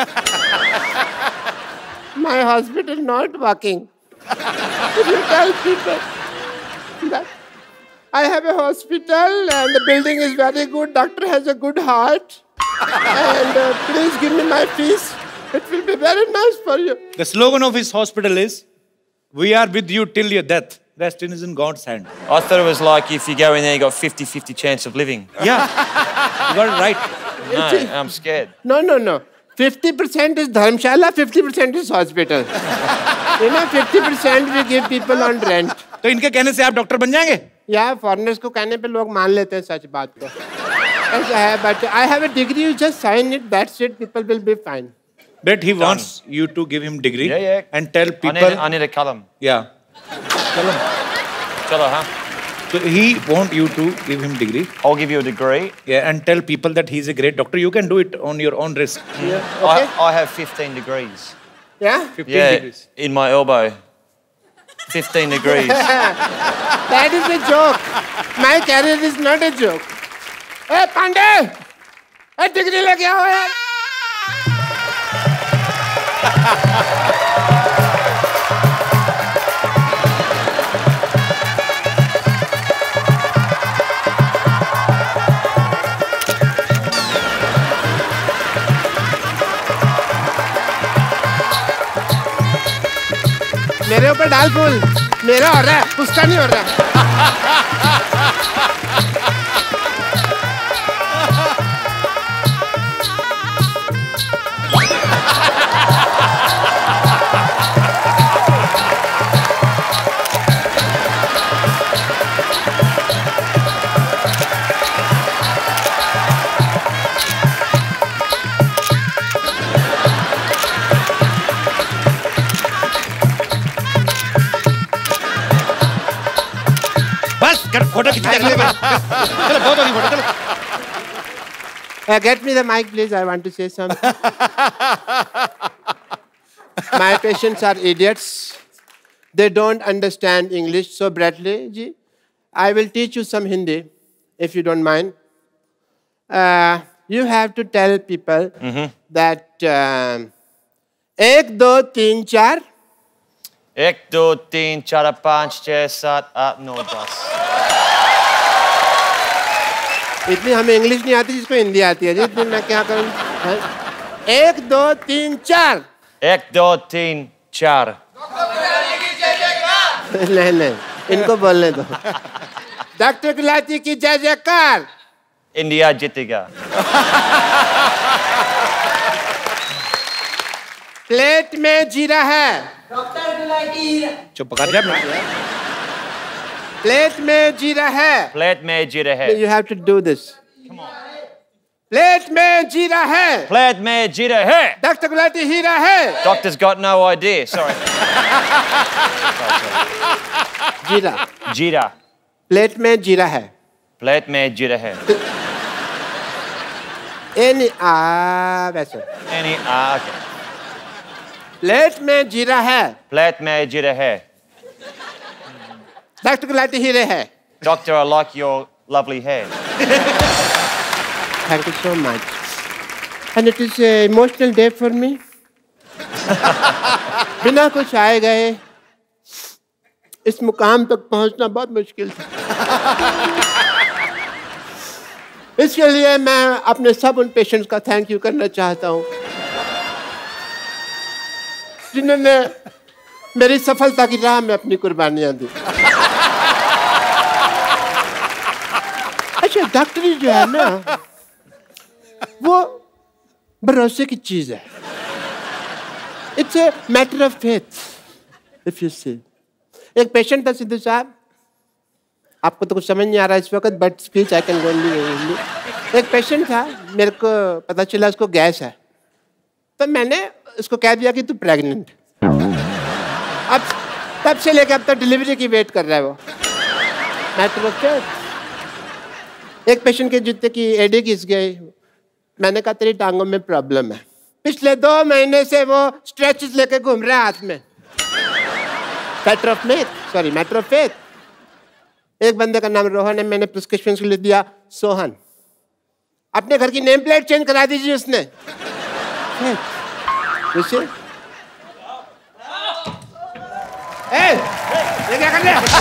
My hospital not working. You tell people that I have a hospital and the building is very good. Doctor has a good heart. And uh, please give me my fees. It will be very nice for you. The slogan of his hospital is, "We are with you till your death. Rest is in God's hand." I thought it was like if you go in there, you got fifty fifty chance of living. Yeah, you got it right. No, I'm scared. No, no, no. fifty percent is Dharmshala, fifty percent is hospital. You know, fifty percent we give people on rent. तो इनके कहने से आप डॉक्टर बन जाएंगे? Yeah, foreigners को कहने पे लोग मान लेते हैं सच बात को. ऐसा है, but I have a degree, you just sign it, that's it, people will be fine. But he wants you to give him degree Yeah, yeah. and tell people. I need, I need a column. Yeah. Chalo, huh? So he want you to give him degree. I'll give you a degree. Yeah, and tell people that he's a great doctor. You can do it on your own risk. Yeah. Okay. I, I have fifteen degrees. Yeah? fifteen Yeah, degrees. in my elbow. fifteen degrees. That is a joke. My career is not a joke. Hey, Pandey! Hey, degree लेके आओ यार. मेरे ऊपर डाल फूल. मेरा हो रहा है, उसका नहीं हो रहा. कर फोटो खींच ले चलो बहुत होगी फोटो चलो. Uh, get me the mic, please. I want to say something. My patients are idiots. They don't understand English. So, Bradley ji, I will teach you some Hindi, if you don't mind. Uh, you have to tell people Mm-hmm. that uh, एक दो तीन चार. एक दो तीन चार पाँच छः सात आठ नौ दस. इतनी हमें इंग्लिश नहीं आती जिसको हिंदी आती है. जितनी मैं क्या करूँ. एक दो तीन चार. एक दो तीन चार. नहीं नहीं इनको बोलने दो. डॉक्टर गुलाटी की जय जयकार. इंडिया जीतेगा. प्लेट में जीरा है. चुप कर जा. प्लेट में जीरा है. प्लेट में जीरा है. You have to do this. Plate में जीरा है. प्लेट में जीरा है. डॉक्टर गुलाटी हीरा है. Doctor's got no idea. Sorry. जीरा. जीरा. प्लेट में जीरा है. प्लेट में जीरा है. एनी आ वैसे. Any ah okay. प्लेट में जीरा है. प्लेट में जीरा है. डॉक्टर गुलाटी हीरे है. Doctor, I like your lovely hair. Thank you so much. And it is an emotional day for me. बिना कुछ आए गए इस मुकाम तक पहुंचना बहुत मुश्किल था। इसके लिए मैं अपने सब उन पेशेंट्स का थैंक यू करना चाहता हूं जिन्होंने मेरी सफलता की राह में अपनी कुर्बानियां दी। अच्छा, डॉक्टरी जो है ना वो भरोसे की चीज है। It's a matter of faith if you see. एक पेशेंट था सिद्धू साहब, आपको तो कुछ समझ नहीं आ रहा इस वक्त, but speech I can go only. एक पेशेंट था, मेरे को पता चला उसको गैस है, तो मैंने उसको कह दिया कि तू प्रेग्नेंट। अब तब से लेकर अब तक डिलीवरी की वेट कर रहा है वो। Matter of faith. एक पेशेंट के जूते की एडी घिस गई, मैंने कहा तेरी टांगों में प्रॉब्लम है। पिछले दो महीने से वो स्ट्रेचेस लेके घूम रहा है हाथ में। Matter of faith, sorry matter of faith. एक बंदे का नाम रोहन है, मैंने प्रिस्क्रिप्शन के लिए दिया सोहन। अपने घर की नेम प्लेट चेंज करा दीजिए उसने। ए, ये क्या कर रहे हैं?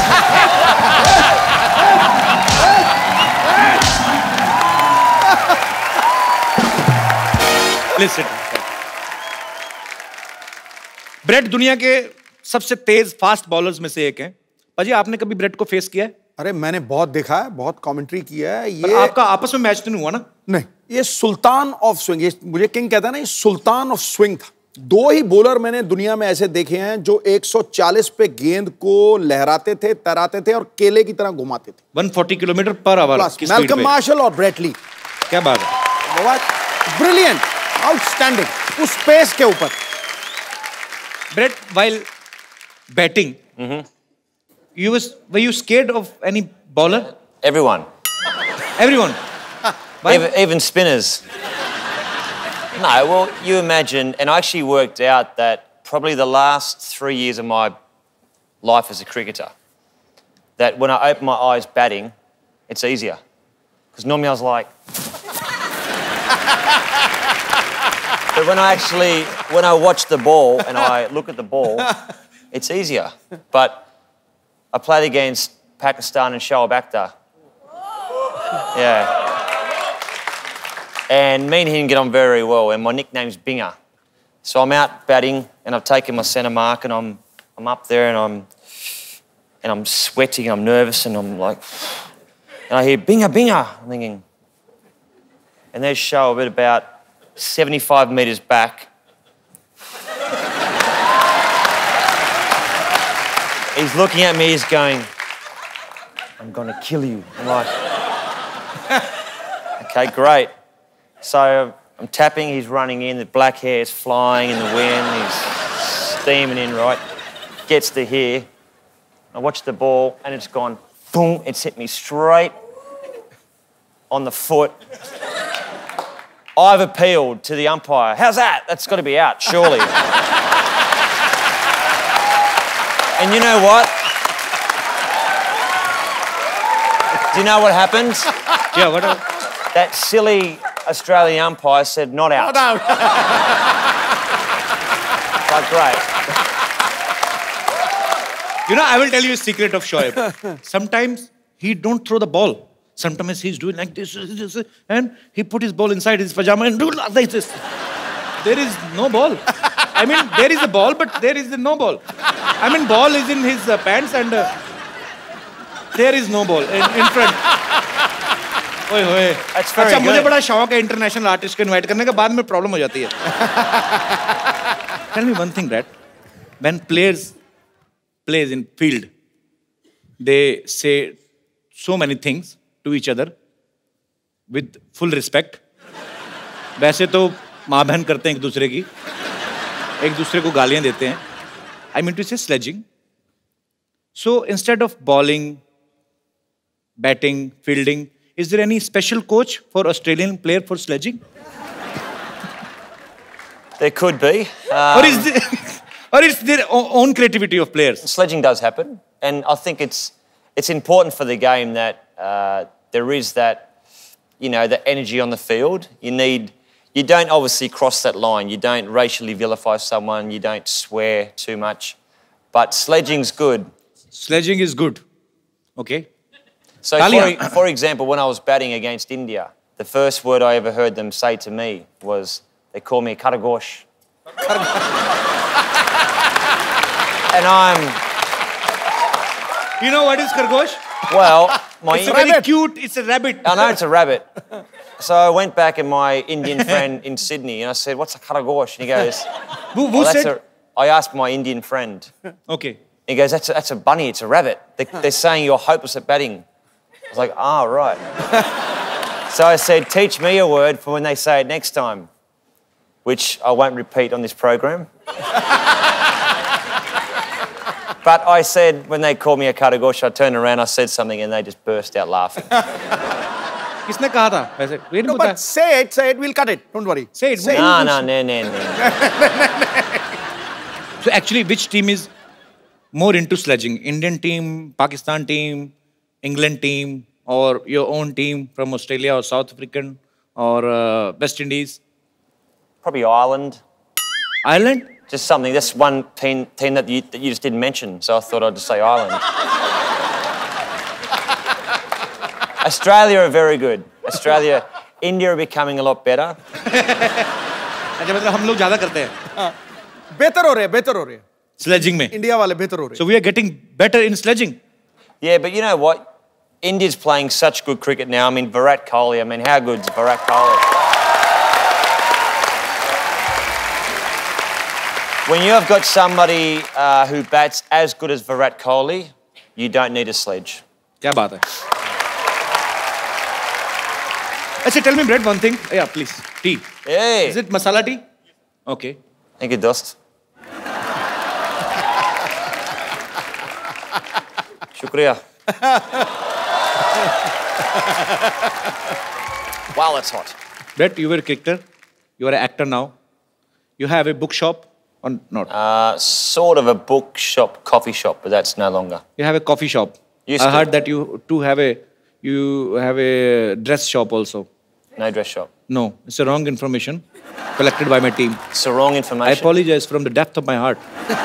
ब्रेट दुनिया के सबसे तेज फास्ट बॉलर्स में से एक हैं। पाजी, आपने कभी ब्रेट को फेस किया है? अरे मैंने बहुत देखा है, बहुत कमेंट्री किया है। ये आपका आपस में मैच तो नहीं हुआ ना? नहीं, ये सुल्तान ऑफ स्विंग, ये मुझे किंग कहता है ना, ये सुल्तान ऑफ स्विंग था। दो ही बॉलर मैंने दुनिया में ऐसे देखे हैं जो एक सौ चालीस पे गेंद को लहराते थे, तैराते थे और केले की तरह घुमाते थे। एक सौ चालीस किलोमीटर पर आवर की स्पीड पे। मैल्कम मार्शल और ब्रेट ली। क्या बात है, ब्रिलियंट, आउटस्टैंडिंग, उस पेस के ऊपर। Brett, while batting, mm-hmm. you was were you scared of any bowler? Everyone. Everyone. even, even spinners. No, well, you imagine, and I actually worked out that probably the last three years of my life as a cricketer, that when I open my eyes batting, it's easier. Because normally I was like... But when I actually, when I watch the ball and I look at the ball, it's easier. But I played against Pakistan and Shoaib Akhtar. Yeah. And me and him get on very well, and my nickname's Binger. So I'm out batting, and I've taken my centre mark, and I'm, I'm up there, and I'm, and I'm sweating, and I'm nervous, and I'm like, and I hear Binger, Binger. I'm thinking, and there's Shoaib at about seventy-five metres back. He's looking at me, he's going, I'm gonna kill you. I'm like, okay, great. So I'm tapping, he's running in, the black hair is flying in the wind, he's steaming in, right? Gets to here. I watch the ball and it's gone, boom, it's hit me straight on the foot. I've appealed to the umpire. How's that? That's got to be out, surely. And you know what? Do you know what happened? Yeah, what? That silly Australian umpire said not out. Not out. Like, great. You know, I will tell you a secret of Shoaib. Sometimes he don't throw the ball. Sometimes he's doing like this, this, this, and he put his ball inside his pajama and do like this. There is no ball. I mean, there is a ball, but there is no ball. I mean, ball is in his uh, pants and uh, there is no ball in, in front. ओए होए। अच्छा, मुझे बड़ा शौक है इंटरनेशनल आर्टिस्ट को इनवाइट करने का, बाद में प्रॉब्लम हो जाती है। Tell me one thing, Brad. When players plays in field, they say so many things to each other with full respect. वैसे तो माँ बहन करते हैं एक दूसरे की, एक दूसरे को गालियाँ देते हैं. I mean to say sledging. So instead of bowling, batting, fielding, is there any special coach for Australian player for sledging? There could be. Um, or is there, or it's their own creativity of players? Sledging does happen, and I think it's it's important for the game that uh, there is that you know, the energy on the field. You need, you don't obviously cross that line. You don't racially vilify someone. You don't swear too much. But sledging's good. Sledging is good. Okay. So, for, for example, when I was batting against India, the first word I ever heard them say to me was, they call me Karagosh. And I'm... You know what is Khargosh? Well, my... It's a very cute, it's a rabbit. I know it's a rabbit. So I went back and my Indian friend in Sydney and I said, what's a Karagosh? And he goes... Who, who oh, said? A, I asked my Indian friend. Okay. He goes, that's a, that's a bunny, it's a rabbit. They, they're saying you're hopeless at batting. I was like, ah, right. So I said, teach me a word for when they say it next time, which I won't repeat on this program. But I said, when they called me a Karagosh, I turned around, I said something, and they just burst out laughing. किसने कहा था वैसे? No, but say it, say it, we'll cut it. Don't worry. Say it. No, no, no, no, no. So actually, which team is more into sledging? Indian team, Pakistan team, England team, or your own team from Australia or South African or uh, West Indies? Probably Ireland. Ireland? Just something. That's one team, team that, you, that you just didn't mention, so I thought I'd just say Ireland. Australia are very good. Australia, India are becoming a lot better. अच्छा मतलब हम लोग ज़्यादा करते हैं. बेहतर हो रहे हैं, बेहतर हो रहे हैं. Sledging में. इंडिया वाले बेहतर हो रहे हैं. So we are getting better in sledging. Yeah, but you know what? India's playing such good cricket now. I mean, Virat Kohli. I mean, how good's Virat Kohli? When you have got somebody uh, who bats as good as Virat Kohli, you don't need a sledge. क्या बात है? अच्छा, tell me, Brett, one thing. Yeah, please. Tea. Hey. Is it masala tea? Okay. Thank you, Dost. Shukriya. Wow, that's hot. Brett, you were a cricketer. You are an actor now. You have a bookshop or not? Uh, sort of a bookshop, coffee shop, but that's no longer. You have a coffee shop. Used I to. heard that you too have a you have a dress shop also. No dress shop. No, it's a wrong information collected by my team. It's the wrong I information. apologize from the depth of my heart.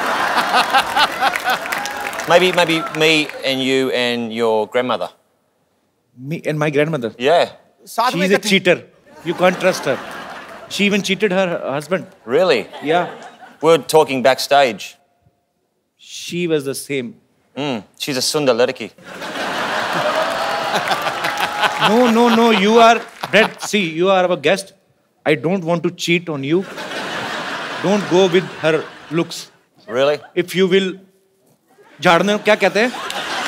Maybe, maybe me and you and your grandmother. Me and my grandmother. Yeah. साथ में She's a इकट्ठी- cheater. You can't trust her. She even cheated her husband. Really? Yeah. We were talking backstage. She was the same. Mm, she's a Sundar Ladaki. No, no, no. You are, Brett, see, you are our guest. I don't want to cheat on you. Don't go with her looks. Really? If you will, झाड़ने क्या कहते हैं?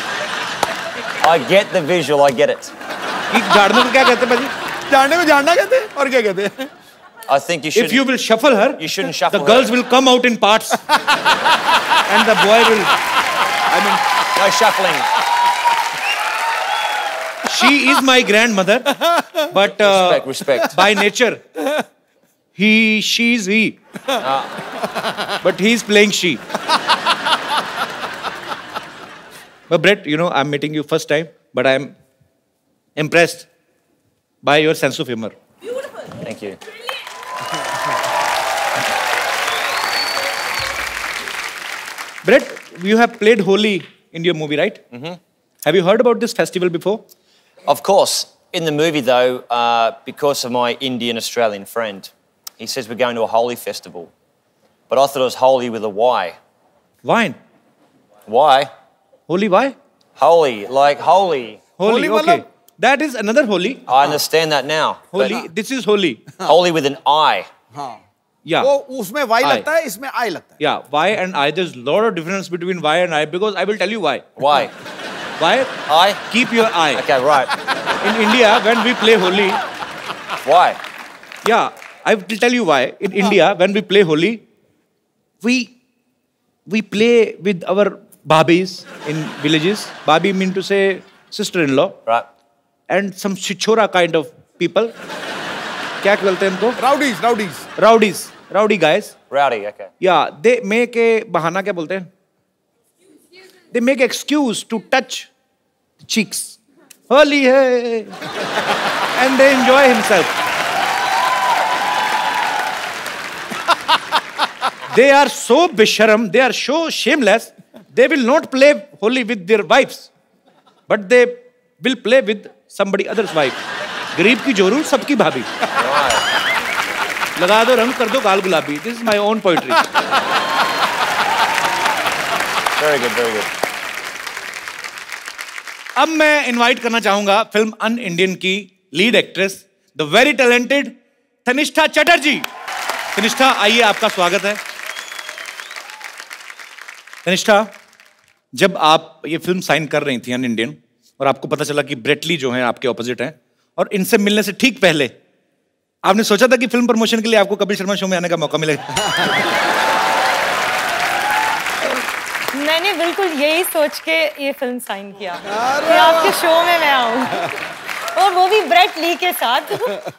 I get the visual, I get it. कि झाड़ने को क्या कहते हैं भाजी? झाड़ने में झाड़ना कहते हैं और क्या कहते हैं? I think you should. If you will shuffle her, You shouldn't shuffle the girls her. will come out in parts, and the boy will. I mean, No shuffling. she is my grandmother, but uh, Respect, respect. by nature, he, she is he. But he is playing she. But Brett, you know, I'm meeting you first time, but I'm impressed by your sense of humor. Thank you. Brett, you have played Holi in your movie, right? Mm-hmm. Have you heard about this festival before? Of course. In the movie, though, uh, because of my Indian-Australian friend, he says we're going to a Holi festival. But I thought it was Holi with a Y. Wine. Why? Holi, why? Holy, like holy. Holi, Holi okay. matlab- That is another Holi. I understand that now. but Holi, this is Holi. Holy with an I. हाँ. Yeah. वो उसमें वाई I. लगता है, इसमें आई लगता है. Yeah, Y and I, there's a lot of difference between Y and I because I will tell you why. Why? Why? I? Keep your eye. Okay, right. In India, when we play Holi, Why? yeah, I will tell you why. In India, when we play Holi, we we play with our babis in villages. Babi mean to say sister-in-law. Right. And some chichora kind of people. क्या बोलते हैं इनको? Rowdies, rowdies. Rowdies. Rowdy guys. Rowdy, okay. Yeah, they make a bahana क्या बोलते हैं? They make excuse to touch cheeks. Holi hai. and they enjoy himself. They are so bisharam, they are so shameless, they will not play holy with their wives, but they will play with somebody other's wife. गरीब की जोरू सबकी भाभी. लगा दो रंग कर दो गाल गुलाबी. This is my own poetry. Very good, very good. अब मैं इनवाइट करना चाहूंगा फिल्म अन इंडियन की lead actress, the very talented Tannishtha Chatterjee. Tannishtha आइए, आपका स्वागत है. तनिष्ठा, जब आप ये फिल्म साइन कर रही थी अन इंडियन और आपको पता चला कि ब्रेट ली जो है आपके ऑपोजिट हैं, और इनसे मिलने से ठीक पहले आपने सोचा था कि फिल्म प्रमोशन के लिए आपको कपिल शर्मा शो में आने का मौका मिलेगा? मैंने बिल्कुल यही सोच के ये फिल्म साइन किया कि आपके शो में मैं आऊं, और वो भी ब्रेट ली के साथ.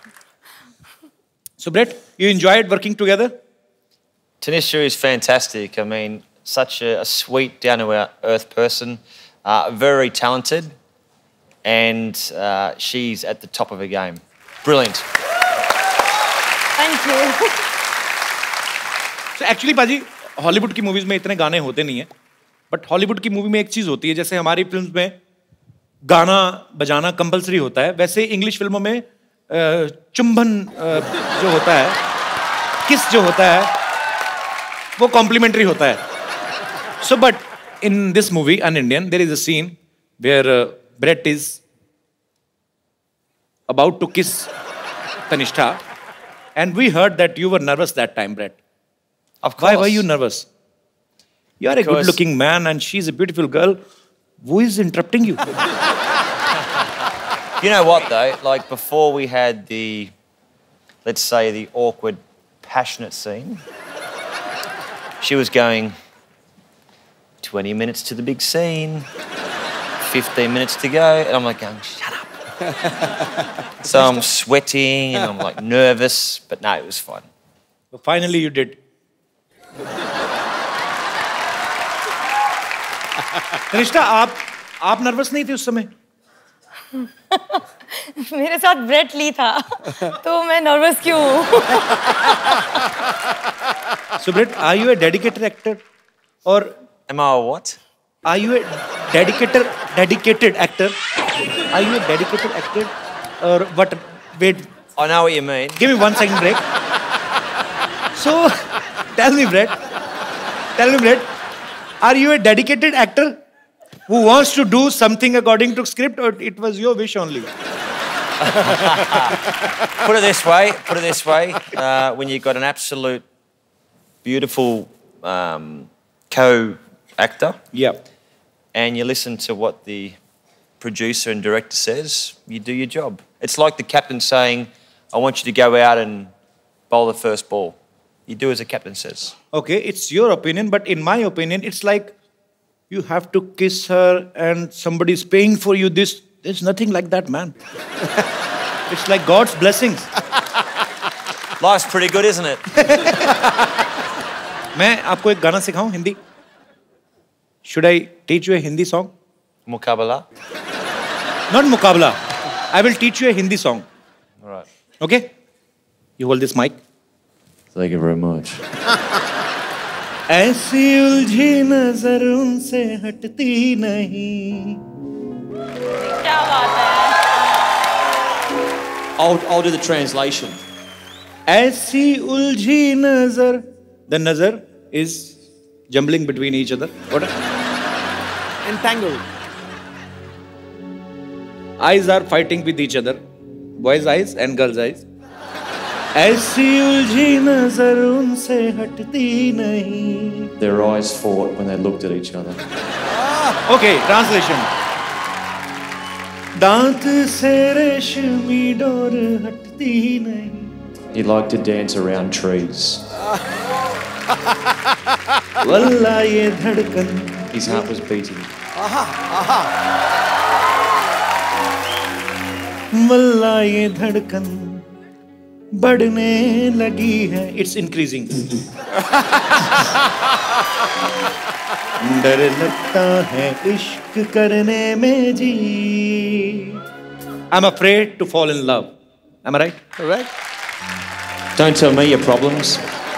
So Brett, you enjoyed working together? Tanisha is fantastic. I mean, such a, a sweet, down-to-earth person, uh, very talented, and uh, she's at the top of her game. Brilliant. Thank you. So actually, पाजी, हॉलीवुड की मूवीज में इतने गाने होते नहीं हैं, बट हॉलीवुड की मूवी में एक चीज होती है, जैसे हमारी फिल्म्स में गाना बजाना कंपलसरी होता है, वैसे इंग्लिश फिल्मों में चुंबन जो होता है, किस जो होता है, वो कॉम्प्लीमेंट्री होता है. So but in this movie UnIndian there is a scene where Brett is about to kiss Tannishtha, and we heard that you were nervous that time, Brett. Of course. Why were you nervous? You are a good-looking man, and she's a beautiful girl. Who is interrupting you? You know what, though? Like, before we had the, let's say, the awkward, passionate scene, she was going, twenty minutes to the big scene, fifteen minutes to go, and I'm like going, shut up. So I'm sweating, and I'm like nervous, but no, it was fun. But finally you did. Tanishtha, आप आप नर्वस नहीं थे उस समय? मेरे साथ ब्रेट ली था, तो मैं नर्वस क्यों हूँ? So Brett, are you a dedicated actor, or am I a what? Are you a dedicated dedicated actor? Are you a dedicated actor, or what? Wait. I know what you mean. Give me one second break. So, tell me, Brett. Tell me, Brett. Are you a dedicated actor who wants to do something according to script, or it was your wish only? Put it this way. Put it this way. Uh, when you've got an absolute beautiful um, co-actor, yeah, and you listen to what the producer and director says, you do your job. It's like the captain saying, I want you to go out and bowl the first ball. You do as the captain says. Okay, it's your opinion, but in my opinion, it's like you have to kiss her and somebody's paying for you this. There's nothing like that, man. It's like God's blessings. Life's pretty good, isn't it? मैं आपको एक गाना सिखाऊं Hindi? Should I teach you a Hindi song? Muqabala? Not Muqabala. I will teach you a Hindi song. All right. Okay? You hold this mic. Thank you very much. ऐसी उलझी नजर उनसे हटती नहीं. क्या बात है? I'll, I'll do the translation. ऐसी उलझी नजर. The nazar is jumbling between each other. What? Entangled. Eyes are fighting with each other. Boys' eyes and girls' eyes. ऐसी उलझी नजर उनसे हटती नहीं. Their eyes fought when they looked at each other. Okay, translation. दांत से रेशमी डोर हटती नहीं. He liked to dance around trees. वल्ला ये धड़कन. His heart was beating. Aha, aha. वल्ला ये धड़कन बढ़ने लगी है. It's increasing. डर लगता है इश्क करने में जी. I'm afraid to fall in love. Am I right? Correct. Don't tell me your problems.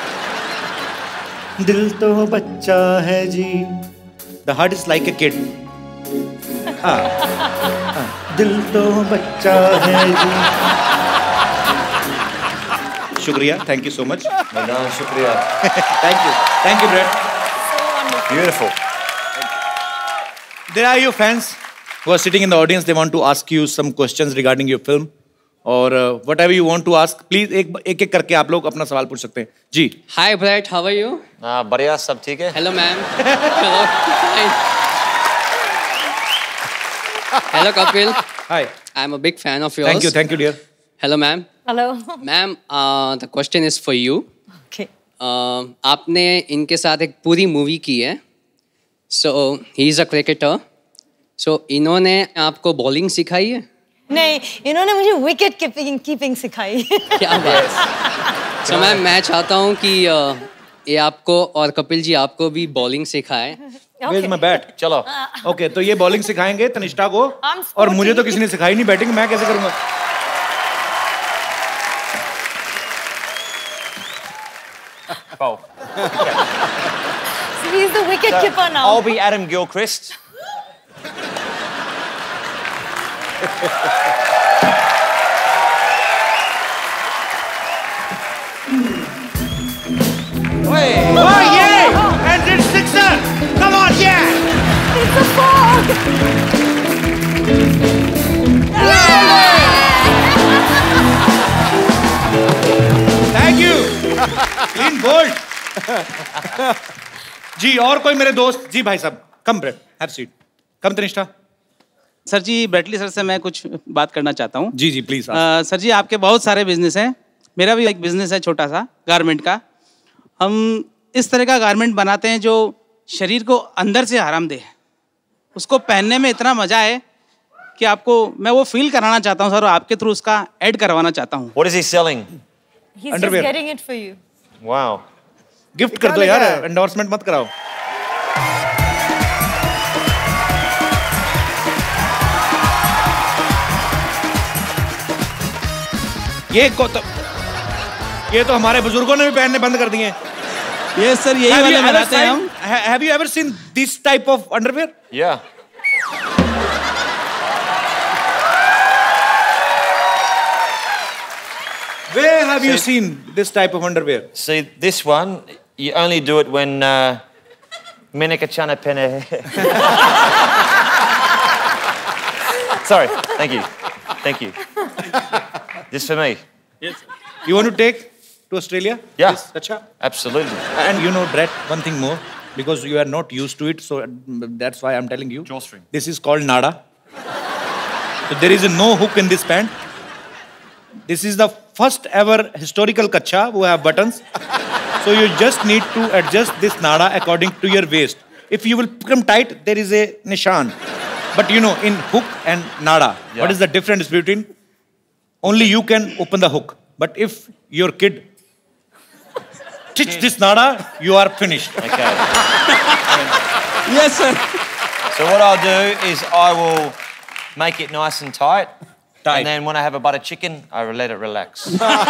दिल तो बच्चा है जी. The heart is like a kid. हाँ. हाँ. दिल तो बच्चा है जी. शुक्रिया. Thank you so much. No, shukriya. Thank you. Thank you, Brett. Beautiful. There are your fans who are sitting in the audience. They want to ask you some questions regarding your film. और uh, whatever you want to ask, please एक एक एक करके आप लोग अपना सवाल पूछ सकते हैं. जी. Hi Brett, how are you? हाँ बढ़िया सब ठीक है. Hello ma'am. Hello. Hi. Hello Kapil. Hi. I'm a big fan of yours. Thank you, thank you dear. Hello ma'am. Hello. Ma'am, uh, the question is for you. Okay. Uh, आपने इनके साथ एक पूरी मूवी की है. So he is a cricketer. So इन्होंने आपको बॉलिंग सिखाई है? नहीं, इन्होंने मुझे विकेट कीपिंग कीपिंग सिखाई. क्या बात. So मैम मैं चाहता हूँ कि uh, ये आपको और कपिल जी आपको भी बॉलिंग सिखाए. Where's my bat? चलो. Okay, तो ये बॉलिंग सिखाएंगे तनिष्ठा को. और मुझे तो किसी ने सिखाई नहीं बैटिंग, मैं कैसे करूँगा? Bowl. So he's the wicket So, keeper now. I'll be Adam Gilchrist. Hey. Oh yeah! And it's sixer. Come on, yeah! It's a four. Thank you. Clean bold. जी और कोई मेरे दोस्त जी भाई साहब come Brett have seat come Tannishtha. Sir जी ब्रेटली सर से मैं कुछ बात करना चाहता हूँ. जी जी प्लीज. सर जी आपके बहुत सारे बिजनेस हैं. मेरा भी एक बिजनेस है छोटा सा गारमेंट का. हम इस तरह का गारमेंट बनाते हैं जो शरीर को अंदर से आराम दे. उसको पहनने में इतना मजा है कि आपको मैं वो फील कराना चाहता हूँ सर. आपके थ्रू उसका ऐड करवाना चाहता हूँ. What is he selling? He's just getting it for you. Wow. Gift कर दो यार, एंडोर्समेंट मत कराओ. ये को तो ये तो हमारे बुजुर्गों ने भी पहनने बंद कर दिए. ये सर यही वाले बनाते हैं हम. Have you ever seen this type of underwear? Yeah. Where have you seen this type of underwear? See, this one, you only do it when uh, Menekachana Pene. Sorry, thank you. Thank you. This for me. Yes. You want to take to Australia? Yeah. This, Acha? Absolutely. And you know, Brett, one thing more, because you are not used to it, so that's why I'm telling you. Drawstring. This is called Nada. So there is a no hook in this pant. This is the first ever historical kacha who have buttons. So you just need to adjust this Nada according to your waist. If you will become tight, there is a nishan. But you know, in hook and Nada, Yeah. what is the difference between? Only you can open the hook. But if your kid stitch this Nada, you are finished. Okay. Yes, sir. So what I'll do is I will make it nice and tight. Tight. And then when I have a butter chicken, I will let it relax.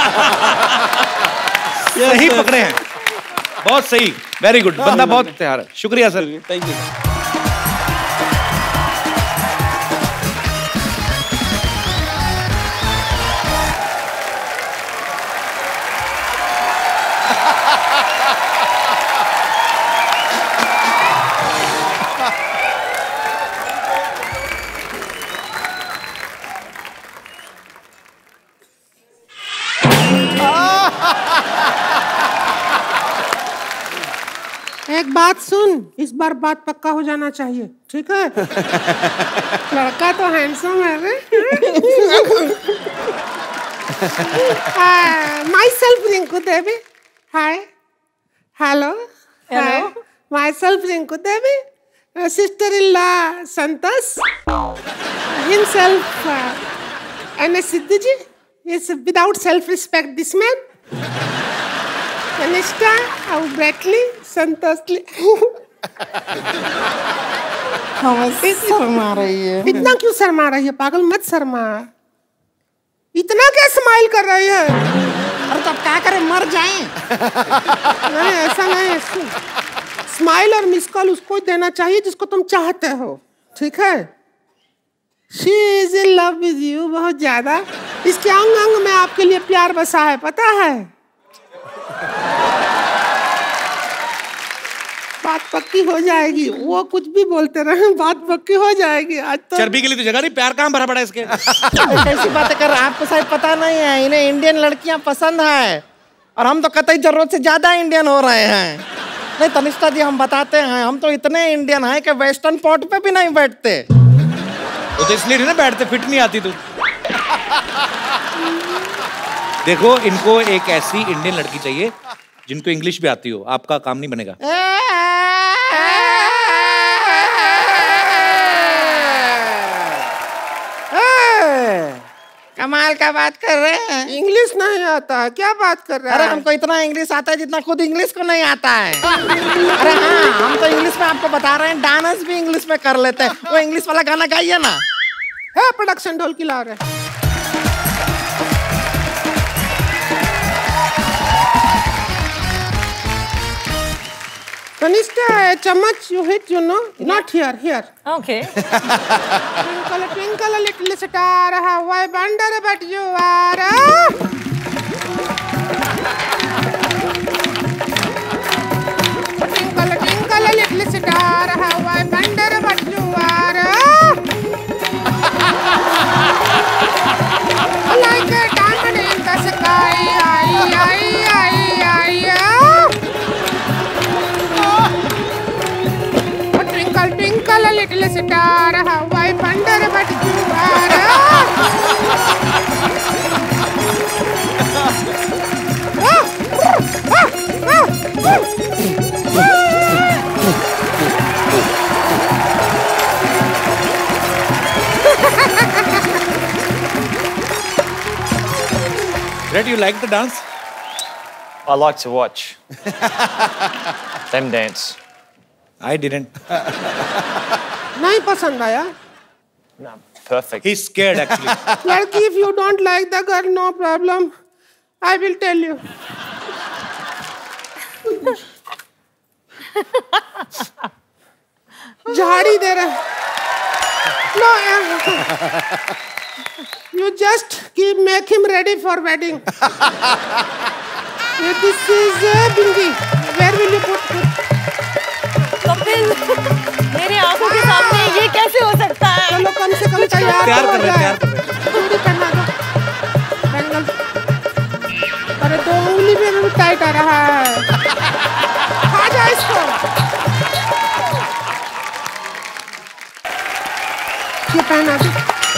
सही पकड़े हैं. बहुत सही. Very good. बंदा बहुत तैयार है. शुक्रिया सर. Thank you. एक बात सुन, इस बार बात पक्का हो जाना चाहिए, ठीक है? लड़का तो हैंडसम है रे. Myself Rinku Devi. Hi. Hello. Hello. Myself Rinku Devi. Uh, sister-in-law Santos. Himself uh, N S Siddhiji. Is without self-respect this man. Kanishka, how Bradley, Santos. Sharma रही है. इतना क्यों शर्मा रही है? पागल मत शर्मा. इतना क्या स्माइल कर रही है? अरे तब क्या करें, मर जाएं? नहीं ऐसा नहीं, स्माइल और मिस कॉल उसको देना चाहिए जिसको तुम चाहते हो, ठीक है? She is in love with you बहुत ज्यादा। इसके अंग अंग में आपके लिए प्यार बसा है, पता है? बात पक्की हो जाएगी, वो कुछ भी बोलते रहे, बात पक्की हो जाएगी। आज तो चर्बी के लिए तो जगह नहीं, प्यार कहाँ भरा पड़ा है इसके? कैसी बातें कर रहे हैं? आपको शायद पता नहीं है, इन्हें इंडियन लड़कियां पसंद है और हम तो कतई जरूरत से ज्यादा इंडियन हो रहे हैं। नहीं तनिष्ठा जी, हम बताते हैं, हम तो इतने इंडियन हैं कि वेस्टर्न पॉट पे भी नहीं बैठते। वो तो इसलिए नहीं ना बैठते, फिट नहीं आती तू। देखो, इनको एक ऐसी इंडियन लड़की चाहिए जिनको इंग्लिश भी आती हो, आपका काम नहीं बनेगा। कमाल का बात कर रहे हैं। इंग्लिश नहीं आता है, क्या बात कर रहे हैं? अरे हमको इतना इंग्लिश आता है जितना खुद इंग्लिश को नहीं आता है। अरे हाँ, हम तो इंग्लिश में आपको बता रहे हैं, डांस भी इंग्लिश में कर लेते हैं। वो इंग्लिश वाला गाना गाइए ना। है प्रोडक्शन ढोलकी ला रहे हैं। Kanishka, चम्मच you hit, you know, not here, here. Okay. Twinkle, twinkle, little star, how I wonder but you are. Twinkle, twinkle, little star, how I wonder but you are. Like a diamond in the sky, I, I, I, I. Twinkle, twinkle, a little star, how I wonder what you are. Red, you like the dance? I like to watch them dance. I didn't. नहीं पसंद आया? No, perfect. He's scared actually. Like if you don't like the girl, no problem. I will tell you. झाड़ी दे रहा। No, you just keep make him ready for wedding. This is uh, Bingi. Where will you put? put? Kapil, मेरी आंखों के सामने ये कैसे हो सकता है? चलो कम से कम तैयार प्यार हो कर रहे हैं, जाए। प्यार कर रहे हैं। चूड़ी पहना दो। बैंगल। अरे दो उंगली में भी टाइट आ रहा है। खा जा इसको। ये पहना दो।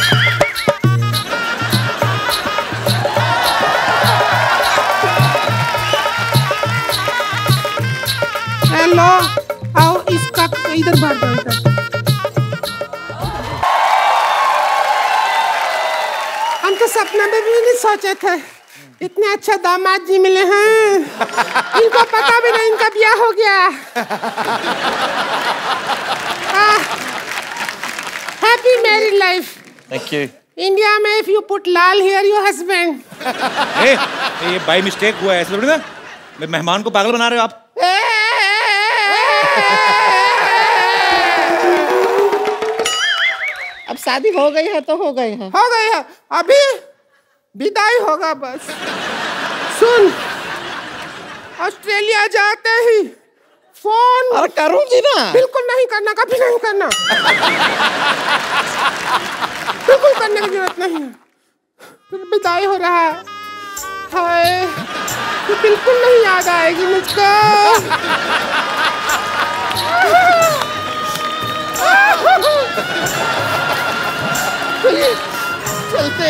हेलो, आओ इसका इधर भर दो इधर। हम तो सपना में भी नहीं सोचे थे इतने अच्छा दामाद जी मिले हैं। इनको पता भी नहीं इनका ब्याह हो गया। Happy married life. Thank you. India में if you put लाल here your husband. ए, ये बाय मिस्टेक हुआ है, ऐसे थोड़ी ना। मेहमान को पागल बना रहे हो आप। अब शादी हो गई है तो हो गई है। हो गई है, अभी विदाई होगा बस। सुन, ऑस्ट्रेलिया जाते ही फोन। अरे करूंगी ना। बिल्कुल नहीं करना, कभी नहीं करना। बिल्कुल करने की जरूरत नहीं है। फिर विदाई हो रहा है। हाय, तो बिल्कुल नहीं याद आएगी मुझको। चलिए चलते।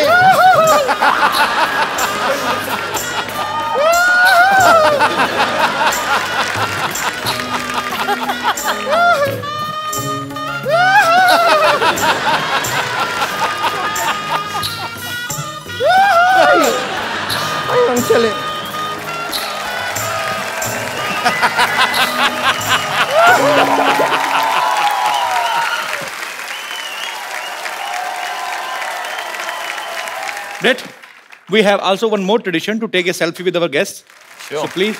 हम चले। Brett, we have also one more tradition to take a selfie with our guests. Sure. So please.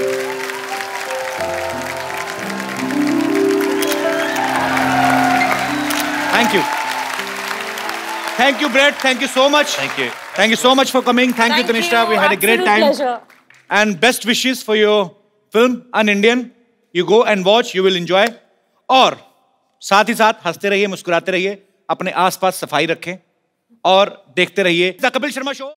Thank you. Thank you, Brett. Thank you so much. Thank you. Thank you so much for coming. Thank, Thank you, Tanishta. you. We had a great Absolute time. pleasure. And best wishes for your film, An Indian. You go and watch. You will enjoy. और साथ ही साथ हंसते रहिए, मुस्कुराते रहिए, अपने आसपास सफाई रखें और देखते रहिए द कपिल शर्मा शो।